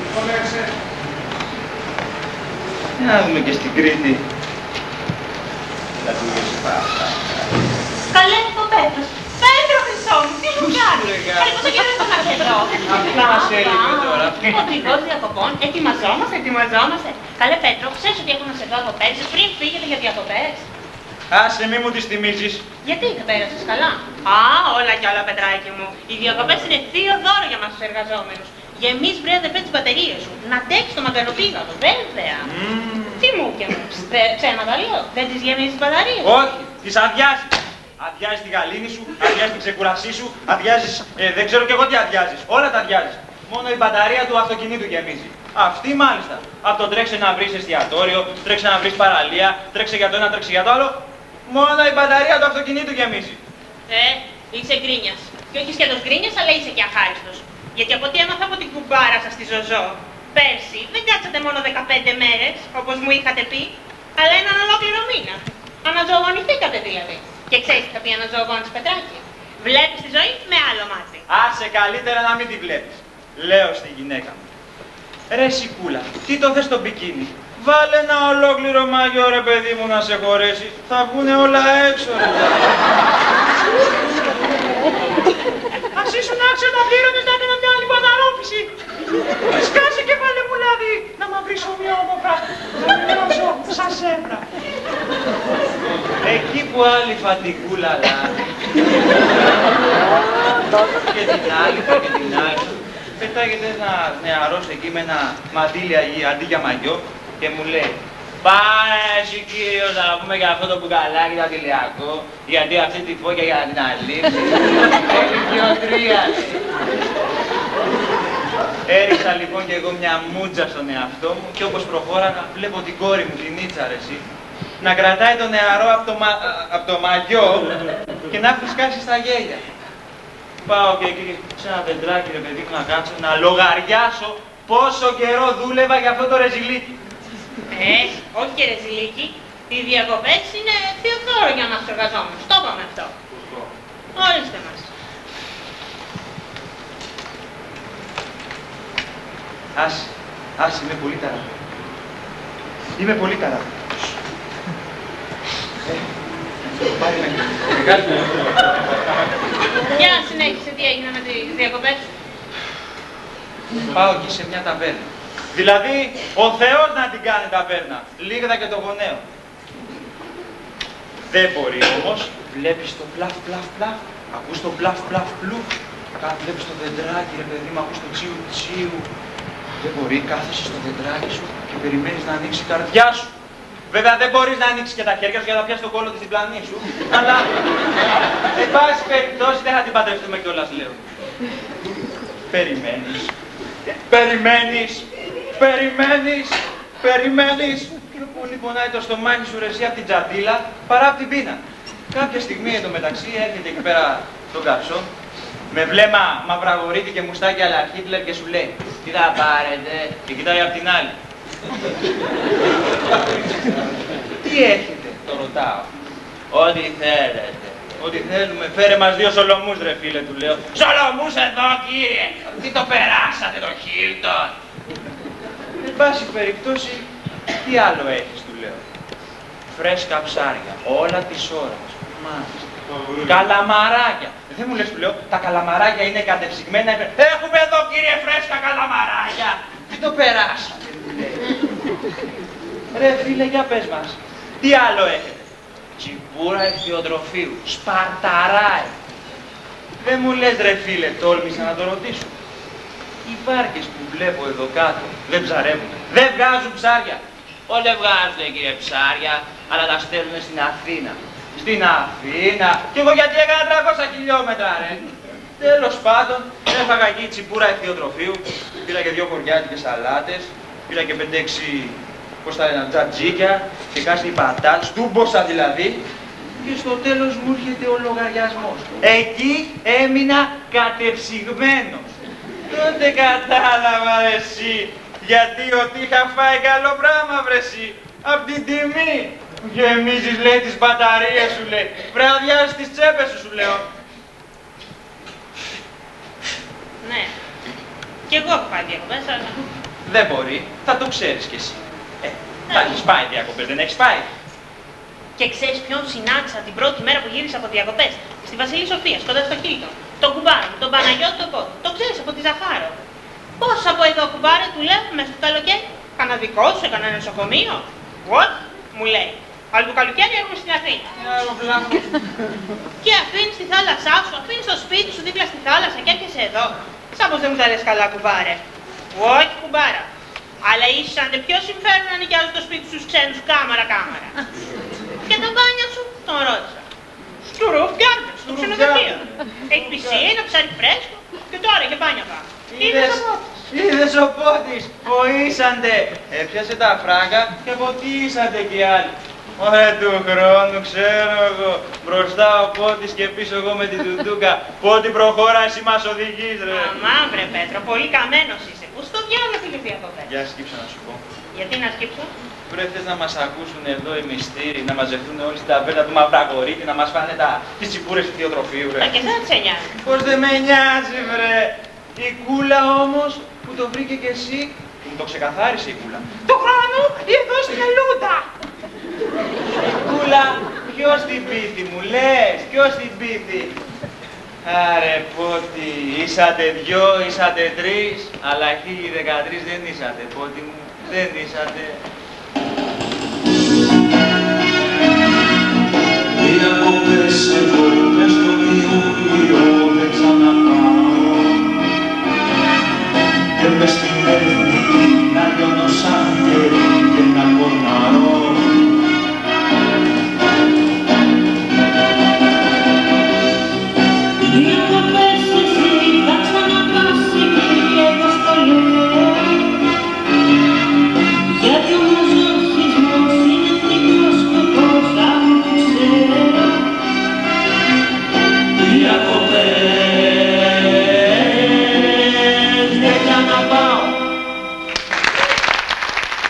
S4: Να δούμε και στην Κρήτη.
S5: Καλέ, ο Πέτρος. Πέτρο, χρυσό μου, τι μου κάνεις. Καλέ, πόσο καιρό ήσουν εδώ.
S4: Αυτά μας έλειπε τώρα.
S5: Οδηγός διακοπών, ετοιμαζόμαστε. Καλέ, Πέτρο, ξέρεις ότι έχω να σε δω από πέρσι πριν φύγετε για διακοπές.
S4: Άσε, μη μου τις θυμίζεις.
S5: Γιατί δεν πέρασες καλά. Α, όλα κι όλα, Πετράκι μου. Οι διακοπές είναι θείο δώρο για μας τους εργαζόμενους. Γεμίς βρέδε τις μπαταρίες σου. Να αντέξεις το μαγκαροπήγαδο, βέβαια. Τι μου και μου, ψέματα λέω. Δεν τις γεμίζεις τις μπαταρίες.
S4: Όχι, τις αδειάζεις. Αδειάζεις τη γαλήνη σου, αδειάζεις την ξεκουρασή σου, αδειάζεις, δεν ξέρω κι εγώ τι αδειάζεις. Όλα τα αδειάζεις. Μόνο η μπαταρία του αυτοκινήτου γεμίζει. Αυτή μάλιστα. Από το τρέξε να βρεις εστιατόριο, τρέξε να βρεις παραλία, τρέξε για το ένα, τρέξε για το άλλο. Μόνο η μπαταρία του αυτοκινήτου γεμίζει.
S5: Είσαι γκρίνιας. Και όχι σχεδόν γκρίνιας, αλλά είσαι και αχάριστος. Γιατί από ό,τι έμαθα από την κουμπάρα σας στη Ζωζό, πέρσι δεν κάτσατε μόνο 15 μέρες, όπως μου είχατε πει, αλλά έναν ολόκληρο μήνα. Αναζωογονηθήκατε δηλαδή. Και ξέρεις τι θα πει αναζωογόνης, Πετράκη. Βλέπεις τη ζωή με άλλο μάτι.
S4: Άσε, καλύτερα να μην τη βλέπεις. Λέω στη γυναίκα μου. Ρε Σικούλα, τι το θες στο μπικίνι. Βάλε ένα ολόκληρο μαγιό ρε παιδί μου να σε χωρέσει. Θα βγουνε όλα έξω ρε. Ας ήσουν άξιος να πλήρωνες να έκανα μια άλλη πανταρόφηση. Σκάσε και βάλε μου λάδι να μαυρίσω μια όμορφα. Θα μοιρώσω σαν σέντρα. Εκεί που άλλη φαντικούλα λάδι. Και την άλλη και την άλλη. Πετάγεται ένας νεαρός εκεί με ένα μαντίλι αντί για μαγιό και μου λέει «Πάμε εσύ κύριος να πούμε για αυτό το μπουκαλάκι το αντιλιακό, γιατί αυτή τη φώκια για να την αλείψει, θέλει 2-3». Έριξα λοιπόν και εγώ μια μούτζα στον εαυτό μου και όπως προχώραγα βλέπω την κόρη μου, την Ίτσα ρε εσύ, να κρατάει τον νεαρό από το μαγιό και να έχει σκάσει στα γέλια. Πάω και εκεί σε ένα δεντράκι ρε παιδί μου να κάτσω να λογαριάσω πόσο καιρό δούλευα για αυτό το ρεζιλίκι.
S5: Όχι και ρεζιλίκι. Οι διακοπές είναι θείο δώρο για μας τους εργαζόμενους. Το είπαμε αυτό. Ορίστε μας.
S4: Άσε, είμαι πολύ ταρά. Είμαι πολύ ταρά. Πάρε με.
S5: Για να συνέχισε τι έγινε με τις διακοπές σου.
S4: Πάω εκεί σε μια ταβέρνα. Δηλαδή, ο Θεός να την κάνει ταβέρνα. Λίγδα και το γονέο. Δεν μπορεί όμως. Βλέπεις το πλαφ πλαφ πλαφ. Ακούς το πλαφ πλαφ πλουφ. Βλέπεις το δεντράκι ρε παιδί μου. Ακούς το τσίου τσίου. Δεν μπορεί. Κάθεσαι στο δεντράκι σου και περιμένεις να ανοίξει η καρδιά σου. Βέβαια δεν μπορείς να ανοίξεις και τα χέρια σου για να πιάσεις το κόλλο της διπλανής σου. Αλλά, εν πάση περιπτώσει, δεν θα την παντρευτούμε κιόλας, λέω. Περιμένεις. Πιο πολύ πονάει το στομάχι σου ρε εσύ από την τζαντίλα παρά από την πείνα. Κάποια στιγμή εντωμεταξύ έρχεται εκεί πέρα τον καρσόν με βλέμμα μαυραγωρίτη και μουστάκι αλλά Χίτλερ και σου λέει «Τι θα πάρετε» και κοιτάει απ' την άλλη. «Τι έχετε» το ρωτάω. «Ό,τι θέλετε». «Ό,τι θέλουμε, φέρε μας 2 σολομούς ρε φίλε» του λέω. «Σολομούς εδώ κύριε, τι το περάσατε το Χίλτον». Εν πάση περιπτώσει, τι άλλο έχεις του λέω. «Φρέσκα ψάρια, όλα της ώρας». «Μάλιστα». «Καλαμαράκια». Δεν μου λες του λέω, τα καλαμαράκια είναι κατεψυγμένα. «Έχουμε εδώ κύριε φρέσκα καλαμαράκια». Τι το περάσατε του λέει. «Ρε φίλε για πες μας, τι άλλο έχετε». «Τσιμπούρα ευθιοτροφείου, σπαρταράι». Δεν μου λες ρε φίλε, τόλμησα να το ρωτήσω. Οι βάρκες που βλέπω εδώ κάτω δεν ψαρεύουν, δεν βγάζουν ψάρια. Όλοι βγάζουν κύριε ψάρια, αλλά τα στέλνουν στην Αθήνα. Στην Αθήνα, κι εγώ γιατί έκανα 300 χιλιόμετρα ρε. Τέλος πάντων, έφαγα εκεί τσιμπούρα ευθιοτροφείου, πήρα και 2 χωριάτικες σαλάτες, πήρα και 5-6 πώς τα λένε, τζατζίκια και κάτι πατάτες, τούμποσα δηλαδή. Και στο τέλος μου έρχεται ο λογαριασμός. Εκεί έμεινα κατεψυγμένος. Τότε κατάλαβα ρε εσύ, γιατί ότι είχα φάει καλό πράγμα βρε εσύ, απ' την τιμή. Γεμίζεις λέει τις μπαταρίες σου λέει, πρέπει να διάσεις τις τσέπες σου λέω.
S5: Ναι, κι εγώ έχω πάει διακοπές, αλλά...
S4: Δεν μπορεί, θα το ξέρεις κι εσύ. Θα έχεις πάει διακοπές, δεν έχεις πάει.
S5: Και ξέρεις ποιον συνάντησα την πρώτη μέρα που γύρισα από διακοπές? Στη Βασιλή Σοφίας, κοντά στο Χίλτον. Τον κουμπάρο μου, τον Παναγιώτη τον Πόντο. Το ξέρεις από τη Ζαχάρο. Πώς από εδώ κουμπάρε, του λέω, μέσα στο καλοκαίρι. Κανα δικό σου, έκανα νοσοκομείο. What? Μου λέει. Αλλά το καλοκαίρι έρχομαι στην Αθήνα. Και αφήνεις τη θάλασσά σου, αφήνεις το σπίτι σου δίπλα στη θάλασσα και έρχεσαι εδώ. Σαν πως δεν μου τα λες καλά κουμπάρε. Όχι κουμπάρα. Αλλά ήσαν πιο συμφέρον να νοικιάζω το σπίτι στους ξένους κάμαρα. Και τα μπάνια σου, τον ρώτησα. Στο roof garden, στο ξενοδοχείο. Έχει πισίνα, ψάρι φρέσκο και τώρα είχε μπάνια πάνω.
S4: Είδες ο Πότης, ποήσαντε. Έπιασε τα φράγκα και ποτίσατε κι οι άλλοι. Ωραία του χρόνου, ξέρω εγώ. Μπροστά ο Πότης και πίσω εγώ με την τουντούκα. Πότι προχώρα, εσύ μας οδηγείς ρε.
S5: Αμά βρε Πέτρο, πολύ καμένος είσαι. Πού στο διάλογο πήγε διακοπές?
S4: Για σκύψω να σου πω.
S5: Γιατί να σκύψω?
S4: Πρέπει θες να μας ακούσουν εδώ οι μυστήριοι, να μαζευτούν όλοι στην ταβέρνα του Μαυραγορίτη, να μας φάνε τις τσιπούρες του θεοτροφείου ρε.
S5: Α, και δεν σε νοιάζει.
S4: Πώς δεν με νοιάζει βρε. Η Κούλα όμως που το βρήκε κι εσύ, που μου το ξεκαθάρισε η Κούλα. Το χρόνο εδώ στην Ελούτα. Η Κούλα, ποιος την πείθη μου λες, ποιος την πείθη? Άρε Πότη, ήσατε δυο, ήσατε τρεις, αλλά 1013 δεν ήσατε Πότη μου, δεν ήσατε.
S3: Διακοπές εγώ μες στον Ιούλιο δεν ξαναπάω και μες στην Εθνική να λιώνω σαν κερί και να κορνάρω.
S9: Διακοπές εσύ θα ξαναπάς εκεί εγώ στο λέω, γιατί ο μαζοχισμός είναι εθνικός σκοπός, αυτό το ξέρω.
S3: Διακοπές δεν ξαναπάω.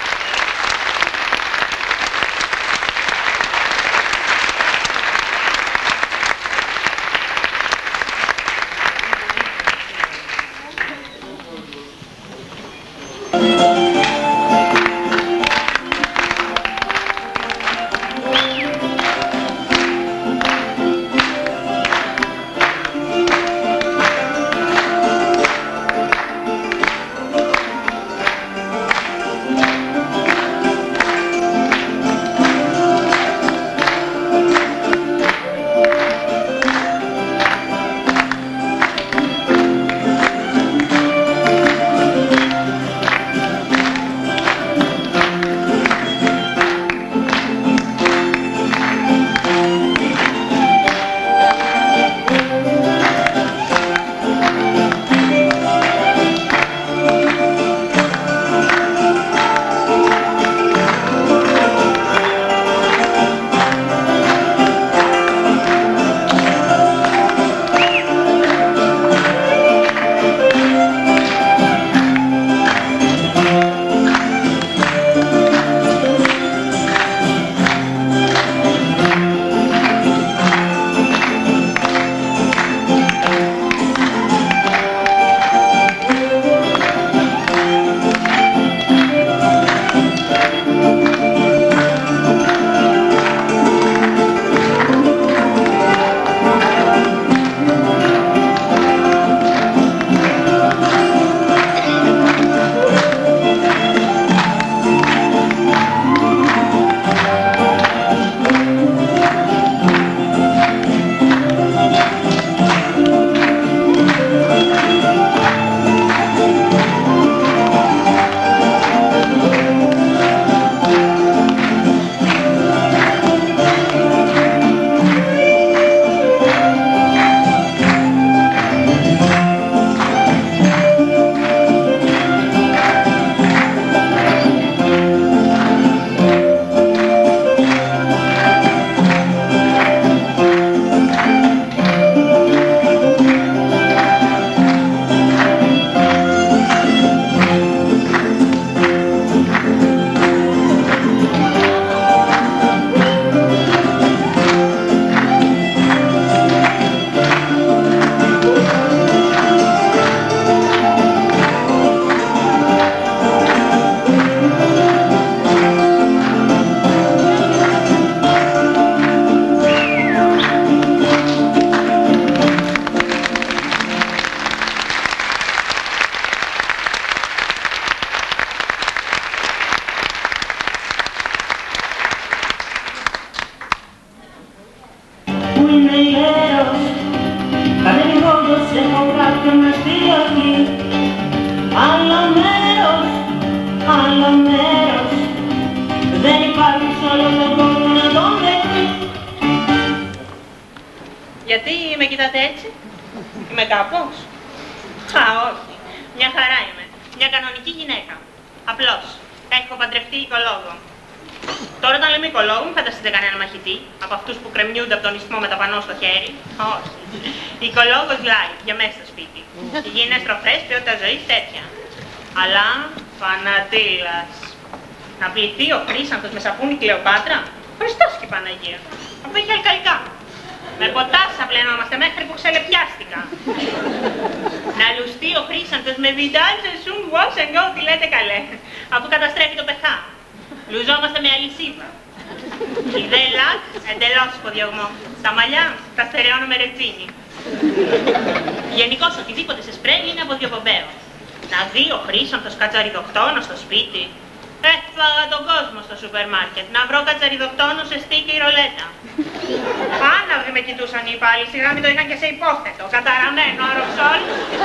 S5: Γιατί με κοιτάτε έτσι? Είμαι κάπως? Α, όχι. Μια χαρά είμαι. Μια κανονική γυναίκα. Απλώς. Έχω παντρευτεί οικολόγο. Τώρα όταν λέμε οικολόγο, μην φανταστείτε κανένα μαχητή, από αυτούς που κρεμιούνται από τον ισθμό με τα πανό στο χέρι. Όχι. Οικολόγος live, για μέσα στο σπίτι. Υγιεινές τροφές, ποιότητα ζωής, τέτοια. Αλλά φανατήλας. Να πληθεί ο Χρύσανθος με σαπούνι Κλεοπάτρα. Χριστός και Παναγία. Αυτό έχει αλκαλικά. Με ποτάσα πλενόμαστε μέχρι που ξελεπιάστηκα. Να λουστεί ο Χρύσανθος με βιντάζε σουν wash and go, τι λέτε καλέ, αφού καταστρέφει το πεθά. Λουζόμαστε με αλυσίδα. Η δε λακ, εντελώς υποδιωγμό. Τα μαλλιά, τα στερεώνω με ρετσίνι. Γενικώς οτιδήποτε σε σπρέλει είναι αποδιοπομπαίο. Να δει ο Χρύσανθος κατσαριδοκτόνο στο σπίτι. Έφαγα τον κόσμο στο σούπερ μάρκετ. Να βρω κατσαριδοκτόνο σε στίκη ρολέτα. Άναυδοι με κοιτούσαν οι υπάλληλοι, σιγά μην το είχαν και σε υπόθετο. Καταραμένο αεροψόλ.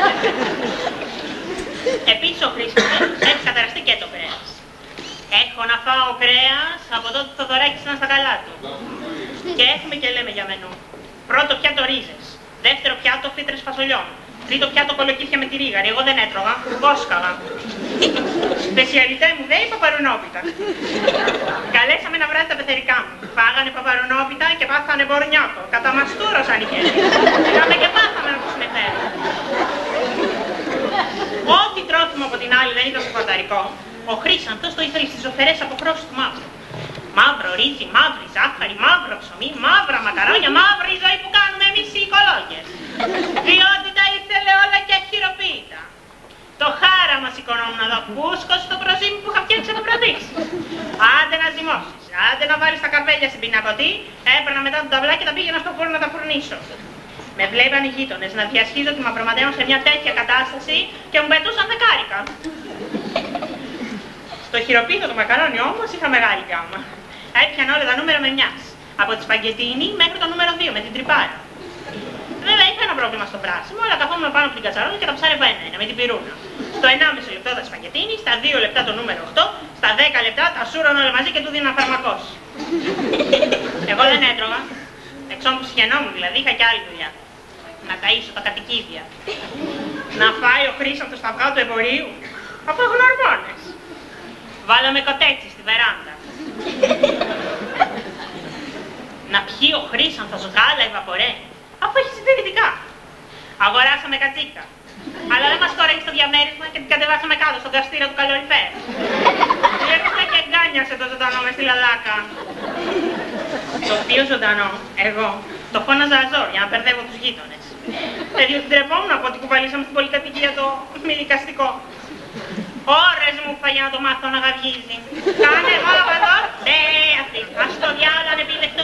S5: Επίσης ο Χρύσανθος έχει καταραστεί και το κρέας. Έχω να φάω κρέας από τότε που το Θοδωράκης ήταν στα καλά του. Και έχουμε και λέμε για μενού. Πρώτο πιάτο ρίζες. Δεύτερο πιάτο φύτρες φασολιών. Τρίτο πιάτο κολοκύθια με τη ρίγαρη. Εγώ δεν έτρωγα, βόσκαγα. Σπεσιαλιτέ μου δε η παπαρουνόπιτα. Καλέσαμε ένα βράδυ τα πεθερικά μου. Φάγανε παπαρουνόπιτα και πάθανε μπορνιάτο. Καταμαστούρωσαν οι χέρι. Πήγαμε και πάθαμε να τους συνεφέρουν. Ό,τι τρόφιμο από την άλλη δεν ήταν στο φανταρικό, ο Χρύσανθος το ήθελε στις ζωφερές αποχρώσεις του μαύρου. Μαύρο ρύζι, μαύρη ζάχαρη, μαύρο ψωμί, μαύρα μακαρόνια, μαύρη ζωή που κάνουμε εμείς οι οικολόγες. Διότι τα ήθελε όλα και χειροποίητα. Το χάραμα σηκωνόμουν να δω πούσκος στο προζύμι που είχα φτιάξει το βραδύς. Άντε να ζυμώσεις, άντε να βάλεις τα καρβέλια στην πινακωτή, έπαιρνα μετά το ταυλάκι και τα πήγαινα στο φούρνο να τα φουρνίσω. Με βλέπαν οι γείτονες να διασχίζω τη Μαυροματέων σε μια τέτοια κατάσταση και μου πετούσαν δεκάρικα. Στο χειροποίητο το μακαρόνι όμως είχα μεγάλη γκάμα. Έπιανα όλα τα νούμερα με μιας. Από τη σπαγκετίνη μέχρι το νούμερο 2 με την τρυπάρα. Βέβαια είχα ένα πρόβλημα στο πράσινο, αλλά καθόμουν πάνω από την κατσαρόλα και τα ψάρευα ένα-ένα με την πυρούνα. Στο 1,5 λεπτό τα σπαγκετίνη, στα 2 λεπτά το νούμερο 8, στα 10 λεπτά τα σούρωνα όλα μαζί και του δίνα φαρμακός. Εγώ δεν έτρωγα. Εξ όμως συγχαινόμουν δηλαδή, είχα και άλλη δουλειά. Να ταΐσω τα κατοικίδια. Να φάει ο Χρύσανθος στα αυγά του εμπορίου. Από γνωρμόνες. Βάλαμε κοτέτσι στη βεράντα. Να πιει ο Χρύσανθος γάλα ευαπορέ, αφού έχει συντηρητικά. Αγοράσαμε κατσίκα. Αλλά δεν μας χώραγε στο διαμέρισμα και την κατεβάσαμε κάτω στον καστήρα του καλοριφέρ. Ήρθε και γκάνιασε το ζωντανό μες στη λαλάκα. Το θείο ζωντανό, εγώ, το φώναζα αζόρ για να μπερδεύω τους γείτονες. Διότι ντρεπόμουν από ότι κουβαλήσαμε στην πολυκατοικία το μιλικαστικό. Ώρες μου φάγε να το μάθω να γαυγίζει. Κάνε εγώ εδώ, δε αυτή, ας το διάλο ανεπίδεκτο.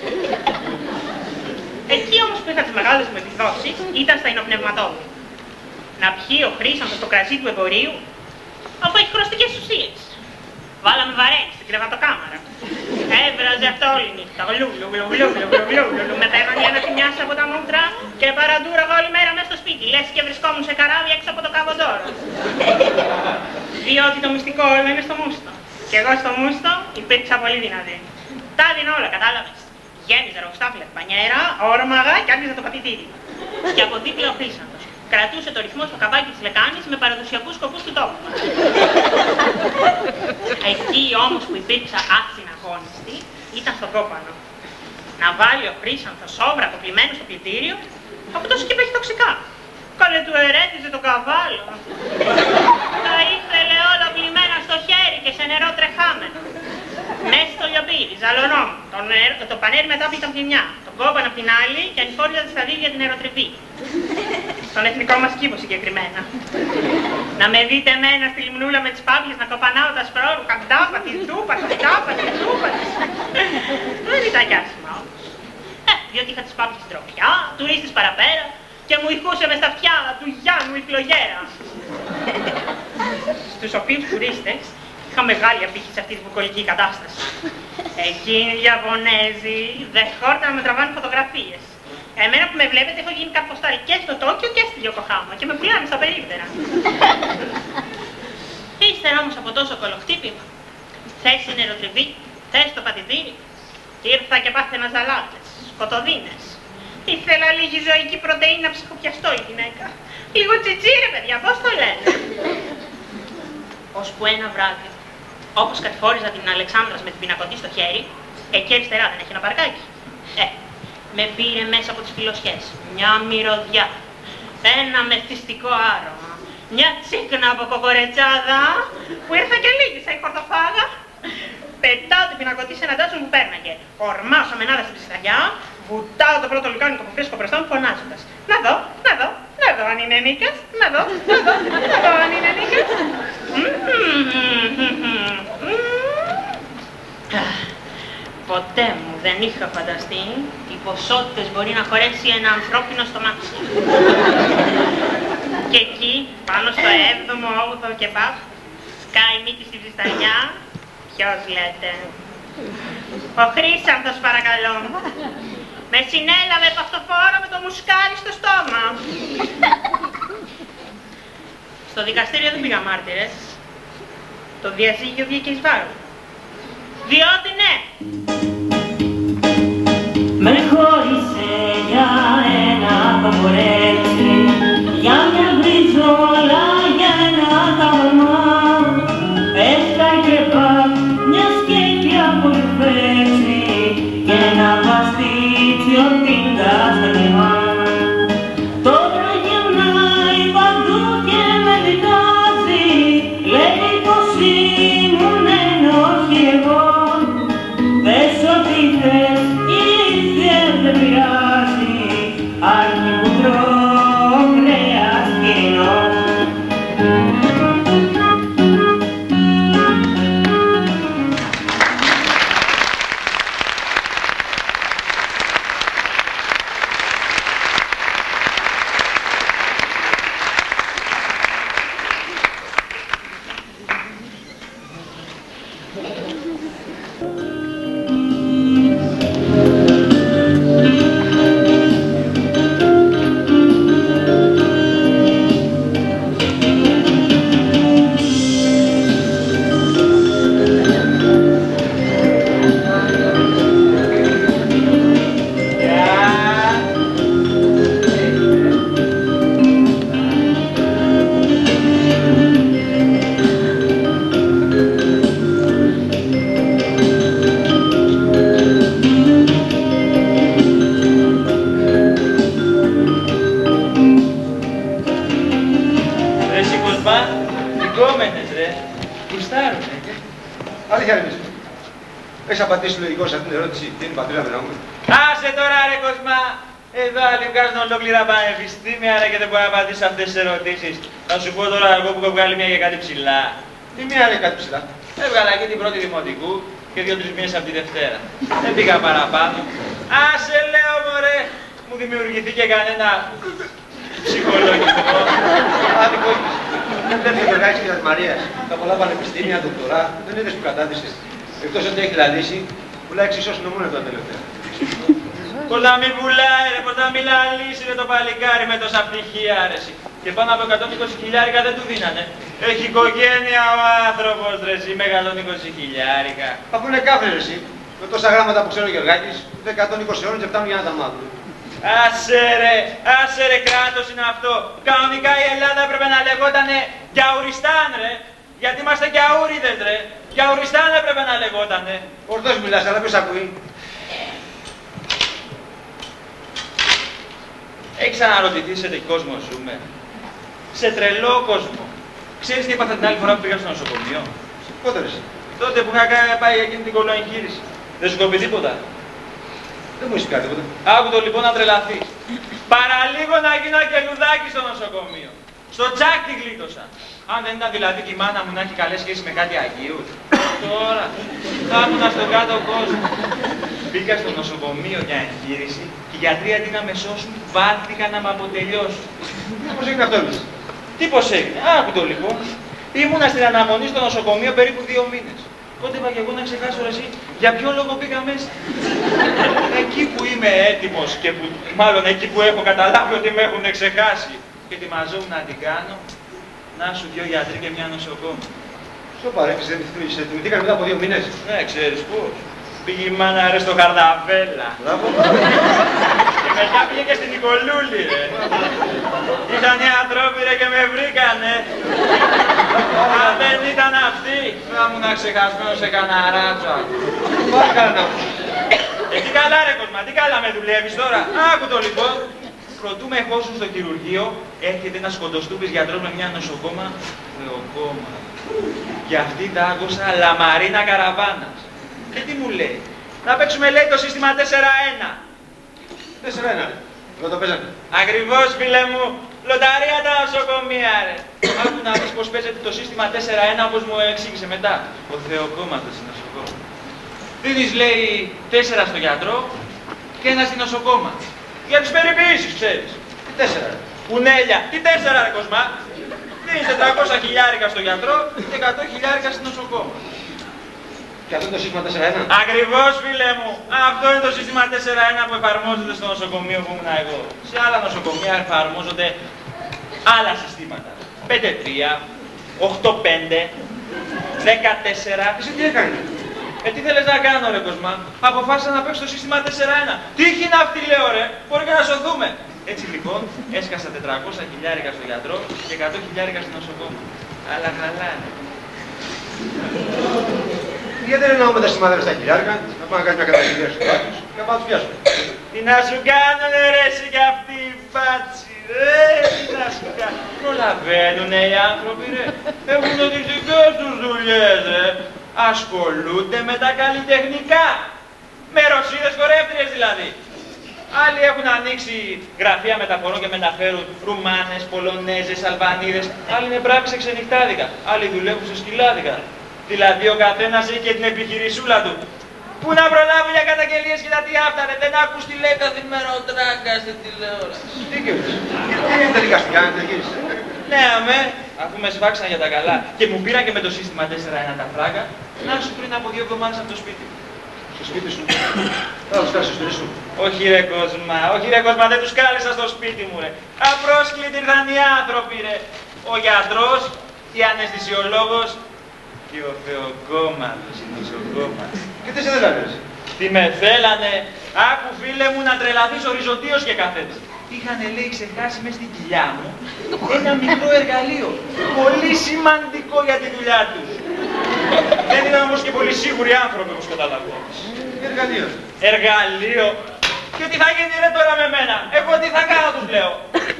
S5: Εκεί όμως που είχα τις μεγάλες μου επιδόσεις ήταν στα υνοπνευματόδη. Να πιει ο Χρύσανθος το κρασί του εμπορίου, αφού έχει χρωστικές ουσίες. Βάλαμε βαρέλι στην κρεβατοκάμαρα. Έβραζε αυτό όλη νύχτα. Γλου, με παίρναν για να θυμιάσει από τα μούτρα και παραντούραγα όλη μέρα μέσα στο σπίτι. Λες και βρισκόμουν σε καράβι έξω από το Καβοντόρο. Διότι το μυστικό όλο είναι στο μούστο. Και εγώ στο μούστο υπήρξα πολύ δυνατή. Τα έδινα όλα, κατάλαβες. Γέμιζα ρογκστάφυλλα την πανιέρα, όρμαγα και άρχιζα το πατητήρι. Και από δίπλα ο Χρύσανθος κρατούσε το ρυθμό στο καβάκι της λεκάνης με παραδοσιακούς σκοπούς του τόπου. Εκεί όμως που υπήρξα ασυναγώνιστη ήταν στον κόπανο. Να βάλει ο Χρύσανθος σόβρα κοπλημένο στο πλυντήριο, από τόσο και έχει τοξικά. Καλέ του ερέτησε το καβάλο. Τα ήθελε όλα πλημμένα στο χέρι και σε νερό τρεχάμενο. Μέσα στο λιοπύρι, ζαλωνόμουν, το πανέρι μετά από τη μια, τον κόμπαν απ' την άλλη και ανηφόριζα τη σταδί για την αεροτρεβή. Στον εθνικό μας κήπο συγκεκριμένα. Να με δείτε εμένα στη λιμνούλα με τις πάπιες να κοπανάω τα σπρόρουκα, τάπατη, τούπατη, τάπατη, τούπατη. Δεν ήταν κι άσχημα όμως. Διότι είχα τις πάπιες ντροπιά, τουρίστες παραπέρα και μου ηχούσε μες στα αυτιά του Γιάννου η φλογέρα. Στους οποίους τουρίστες είχα μεγάλη απήχηση σε αυτή τη βουκολική κατάσταση. Εκείνοι οι Ιαπωνέζοι δεχόρταν να με τραβάνε φωτογραφίες. Εμένα που με βλέπετε έχω γίνει καρποστάρι και στο Τόκιο και στη Ιοκοχάμα και με πουλάνε στα περίπτερα. Ύστερα όμως από τόσο κολοχτύπημα, θες την αεροτριβή, θες το πατητήρι, ήρθα και πάθαινα ζαλάτες, σκοτωδίνες.
S2: Ήθελα λίγη ζωική πρωτεΐνη να ψυχοπιαστώ η γυναίκα. Λίγο τσιτσίρε, παιδιά, πώς το λένε. Ώσπου ένα βράδυ, όπως κατηφόριζα την Αλεξάνδρας με την πινακωτή στο χέρι, εκεί αριστερά δεν έχει ένα παρκάκι. Με πήρε μέσα από τις φιλοσιές. Μια μυρωδιά, ένα μεθυστικό άρωμα, μια τσίκνα από κοκορετσάδα που ήρθα και λίγησα η χορτοφάγα. Πετάω την πινακωτή σε ένα τάτσο που πέρναγε. Ορμάω σαμενάδα στην ψυχαγιά, βουτάω το πρώτο λουκάνικο που βρίσκω μπροστά μου φωνάζοντας. Να δω, να δω, να δω αν είναι Νίκας, να δω, να δω, να δω αν είναι Νίκας. Ποτέ μου δεν είχα φανταστεί οι ποσότητες μπορεί να χωρέσει ένα ανθρώπινο στομάχι. Και εκεί, πάνω στο 7ο, 8ο και παφ, σκάει η μύτη στη βριστανιά. Ποιος λέτε? Ο Χρύσανθος, παρακαλώ. Με συνέλαβε παυτοφόρο με το μουσκάρι στο στόμα. Στο δικαστήριο δεν πήγα μάρτυρες. Το διαζύγιο βγήκε εις βάρος. Διότι ναι.
S9: Με χώρισε για ένα κοκορέτσι, για μια μπριζόλα, για ένα ταυμά. Έφταει κρεπά μια σκέτη από υφέτσι και ένα παστίτσιο τίντα στα κρεμά. Τώρα γυρνάει παντού και με δικάζει, λέει πως ήμουν ενόχη εγώ. Πες ό,τι θες, ήρθε δεν πειράζει, αρκεί που τρώω κρέας κοινό.
S8: Έχεις απαντήσει λογικό σε αυτήν την ερώτηση, τι είναι η πατρίδα με νόμου?
S4: Άσε τώρα ρε Κοσμά! Εδώ άλλοι βγάζουν ολόκληρα πανεπιστήμια ρε και δεν μπορεί να απαντήσει σε αυτές τις ερωτήσεις. Θα σου πω τώρα εγώ που έχω βγάλει μια για κάτι ψηλά.
S8: Τι μία είναι κάτι ψηλά?
S4: Έβγαλα και την πρώτη δημοτικού και 2-3 μήνες από τη Δευτέρα. Δεν πήγα παραπάνω. Άσε λέω μωρέ! Μου δημιουργηθεί και κανένα ψυχολογικό.
S8: Άδικο είπες. Δεν είναι ο Γάκης και η Μαρίας. Τα πολλά πανεπιστήμια, δοκτορά, δεν είδες που κατάδυσες. Εκτός ότι έχει λαλήσει, πουλάει εξίσως νομούνε τώρα τελευταία.
S4: Πώς να μην πουλάει ρε, πώς να μην λαλήσει ρε το παλικάρι με τόσα πτυχία άρεση. Και πάνω από 120.000 δεν του δίνανε. Έχει οικογένεια ο άνθρωπος ρε εσύ, 120.000.
S8: Αφού είναι κάφρες ρε εσύ, με τόσα γράμματα που ξέρει ο Γεωργάκης, ούτε 120 ώρες και φτάνουν για να τα μάθουν.
S4: Άσε ρε κράτος είναι αυτό. Κανονικά η Ελλάδα έπρεπε να λεγότανε Γιαουριστάν ρε. Γιατί είμαστε Γιαούριδες ρε. Γιαουριστάν έπρεπε να λεγότανε.
S8: Ορθώς μιλάς, αλλά ποιος ακούει?
S4: Έχεις αναρωτηθεί σε τι κόσμο ζούμε? Σε τρελό κόσμο. Ξέρεις τι έπαθα την άλλη φορά που πήγα στο νοσοκομείο?
S8: Πότε ρε εσύ?
S4: Τότε που είχα πάει εκείνη την κολοεγχείρηση. Δεν σου κοπεί τίποτα?
S8: Δεν μου είσαι πει τίποτα.
S4: Άκου το λοιπόν να τρελαθείς. Παραλίγο να γίνω αγγελουδάκι στο νοσοκομείο. Στο τσάκι γλίτωσα. Αν δεν ήταν δηλαδή και η μάνα μου να έχει καλές σχέσεις με κάτι αγίους. Τώρα θα ήμουν στον κάτω κόσμο. Μπήκα στο νοσοκομείο για εγχείρηση και οι γιατροί αντί να με σώσουν βάθηκαν να με αποτελειώσουν.
S8: Πώς έγινε αυτό εμείς?
S4: Τι πώς έγινε? Άκου το λοιπόν. Ήμουνα στην αναμονή στο νοσοκομείο περίπου 2 μήνες. Πότε είπα και εγώ να ξεχάσω εσύ για ποιο λόγο πήγα μέσα. Εκεί που είμαι έτοιμος και που, μάλλον εκεί που έχω καταλάβει ότι με έχουν ξεχάσει και ετοιμαζόμουν να την κάνω, να σου 2 γιατροί και μια νοσοκόμα.
S8: Στο παρέξεις, δεν θυμηθήκαν μετά από 2 μήνες.
S4: Ναι, ξέρεις πώς. Πήγε η μάνα ρε στο Χαρδαβέλα.
S8: Μπράβο.
S4: Και μετά πήγε και στην Νικολούλη, ρε. Ήταν οι άνθρωποι, ρε, και με βρήκανε. Αν δεν ήταν αυτοί, θα ήμουν ξεχασμένος σε κανένα ράτσο.
S8: Πάρε κανένα.
S4: Τι καλά, ρε Κοσμά, τι καλά με δουλεύεις τώρα. Άκου το λοιπόν. Προτού με χώσουν στο χειρουργείο, έρχεται ένας κοντοστούπης γιατρός με μια νοσοκόμα. Θεοκόμα. Και αυτή τα άκουσα λαμαρίνα καραβάνας. Και τι μου λέει. Να παίξουμε, λέει, το σύστημα 4-1.
S8: 4-1. Εδώ το παίζανε.
S4: Ακριβώς, φίλε μου. Λοταρία τα νοσοκομεία, ρε. Άκου να δεις πως παίζεται το σύστημα 4-1 όπως μου εξήγησε μετά. Ο Θεοκόμματος η νοσοκόμα. Δίνεις, λέει, 4 στο γιατρό και 1 στη νοσοκόμα. Για τις περιποιήσεις, ξέρεις.
S8: Τι 4, ρε.
S4: Κουνέλια. Τι 4, ρε Κοσμά. Δίνεις 400 χιλιάρικα στο γιατρό και 100 χιλιάρικα στη νοσοκόμα.
S8: Και αυτό είναι το σύστημα 4-1.
S4: Ακριβώς, φίλε μου. Αυτό είναι το σύστημα 4-1 που εφαρμόζεται στο νοσοκομείο που ήμουν εγώ. Σε άλλα νοσοκομεία εφαρμόζονται άλλα συστήματα. 5-3, 8-5, 14.
S8: Εσύ τι έκανε.
S4: Τι θέλεις να κάνω, ρε Κοσμά. Αποφάσισα να παίξω το σύστημα 4-1. Τύχη είναι αυτή, λέω, ρε. Μπορεί και να σωθούμε. Έτσι λοιπόν, έσκασα 400 χιλιάρικα στο γιατρό και 100 χιλιάρικα στην νοσοκόμα. Αλλά καλά, ρε.
S8: Γιατί δεν εννοούμε τα σημάδια στα χιλιάρικα, να πάμε να κάνουμε μια καταγγελία στους κράτους και να πάμε να τους πιάσουμε.
S4: Τι να σου κάνουνε, ρε, εσύ κι αυτοί οι φάτσι, ρε, τι να σου κάνουν. Προλαβαίνουνε οι άνθρωποι, ρε. Έχουν τις δικές τους δουλειές, ρε. Ασχολούνται με τα καλλιτεχνικά. Με ρωσίδες χορεύτριες δηλαδή. Άλλοι έχουν ανοίξει γραφεία μεταφορών και μεταφέρουν Ρουμάνες, Πολωνέζες, Αλβανίδες. Άλλοι είναι πράξη σε ξενυχτάδικα. Άλλοι δουλεύουν σε σκυλάδικα. Δηλαδή ο καθένας έχει και την επιχειρησούλα του. Πού να προλάβουν για καταγγελίες και τα τι άφτανε. Δεν άκους τι λέει κάθε μέρα ο Τράγκα στην τηλεόραση.
S8: Τι κύριε. Τι είναι τα δικαστικά, δεν γύρισε.
S4: Ναι, αμέ, αφού με σφάξαν για τα καλά και μου πήραν και με το σύστημα 4-1 τα φράγκα, να σου πριν από 2 εβδομάδες από το σπίτι.
S8: Στο σπίτι σου. Θα τους κάλεσα στο σπίτι σου.
S4: Όχι ρε Κοσμά, όχι ρε Κοσμά, δεν τους κάλεσα στο σπίτι μου ρε. Απρόσκλητοι ήρθαν οι άνθρωποι ρε. Ο γιατρός, η αναισθησιολόγος και ο Θεοκόμματος, η νοσοκόμματος.
S8: Και τι σε θέλανε ρε.
S4: Τι με θέλανε, άκου φίλε μου να τρελαθείς οριζοντίως και καθέτες. Είχανε λέει ξεχάσει μέσα στην κοιλιά μου ένα μικρό εργαλείο. Πολύ σημαντικό για τη δουλειά τους. Δεν ήταν όμως και πολύ σίγουροι άνθρωποι όπως καταλαβαίνεις.
S8: Τι εργαλείο.
S4: Εργαλείο. Και τι θα γίνει ρε τώρα με μένα. Εγώ τι θα κάνω τους λέω.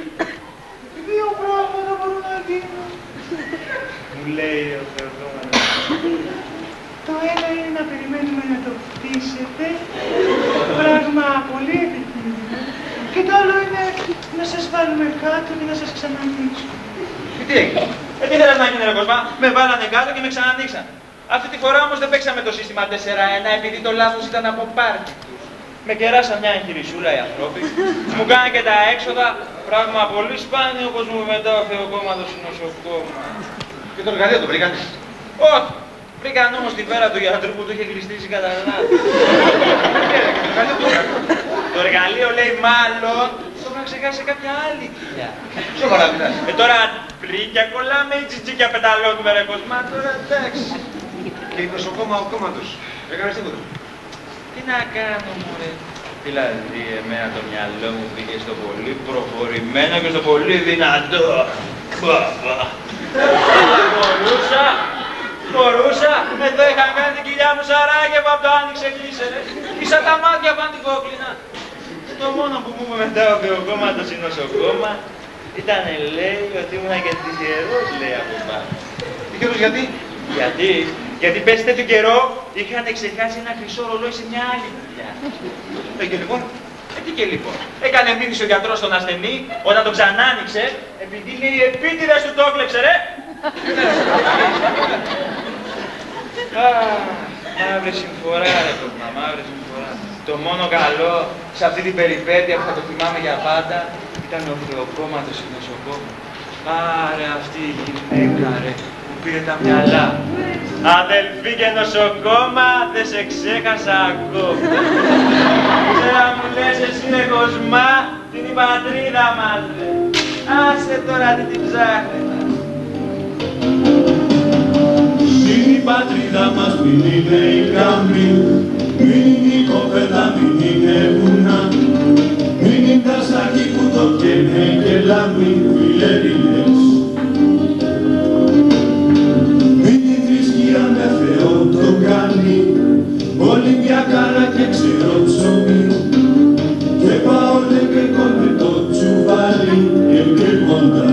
S4: 2 πράγματα μπορούν να γίνουν. Μου λέει ο Θεοδόμανος. Το ένα είναι να περιμένουμε να το χτίσετε. Πράγμα πολύ επικίνδυνο. Και το άλλο είναι να σας βάλουμε κάτω και να σας ξανανοίξουμε.
S8: Και τι έγινε.
S4: Τι θέλεις να γίνει ρε Κοσμά. Με βάλανε κάτω και με ξανανοίξαν. Αυτή τη φορά όμως δεν παίξαμε το σύστημα 4-1 επειδή το λάθος ήταν από πάρτι τους. Με κεράσαν μια εγχειρισούλα οι ανθρώποι. Μου κάνανε και τα έξοδα. Πράγμα πολύ σπάνιο όπως μου μετά ο Θεοκόμματος στο νοσοκόμα.
S8: Και το εργαλείο το βρήκανε.
S4: Όχι. Βρήκαν όμως την πέρα του γιατρού που του είχε γλιστρήσει κατά λάθος. Το εργαλείο λέει μάλλον το είχαν ξεχάσει σε κάποια άλλη κοιλιά.
S8: Σοβαρά μιλάς.
S4: Τώρα πρίκια κολλάμε ή τσιτσίκια πεταλώνουμε ρε Κοσμά, τώρα εντάξει.
S8: Και η νοσοκόμα ο κόμματος. Έκανες τίποτα.
S4: Τι να κάνω μωρέ. Δηλαδή εμένα το μυαλό μου πήγε στο πολύ προχωρημένο και στο πολύ δυνατό. Μπορούσα, εδώ είχα κάνει την κοιλιά μου σαράγευα από το άνοιξε κλείσε ρε. Ίσα τα μάτια πάνε την κόκλινα. Το μόνο που μου είπε μετά ο Θεοκόμματος η νοσοκόμα ήταν λέει ότι ήμουν και τυχερός λέει από πάνω.
S8: Τυχερός γιατί.
S4: Γιατί πες τέτοιο καιρό είχαν ξεχάσει ένα χρυσό ρολόι σε μια άλλη δουλειά.
S8: Και λοιπόν.
S4: Τι και λοιπόν. Έκανε μήνυση ο γιατρός στον ασθενή όταν το ξανά άνοιξε επειδή λέει επίτηδες του το έκλεψε ρε. Μαύρη συμφορά ρε Κοσμά, μαύρη συμφορά. Το μόνο καλό σε αυτή την περιπέτεια που θα το θυμάμαι για πάντα ήταν ο Θεοκόμματος η νοσοκόμα. Άρε αυτή η γυναίκα ρε, που πήρε τα μυαλά. Αδελφή και νοσοκόμα, δεν σε ξέχασα ακόμα. Ξέρα μου λες εσύ ρε Κοσμά, την η πατρίδα μας ρε. Άσε τώρα τι την ψάχνετε.
S3: Μην η πατρίδα μας μην είναι η γραμμή, μην είναι η κοπέλα, μην είναι βουνά, μην ψωμί και πάω και κόβει το τσουβάλι και κοντά.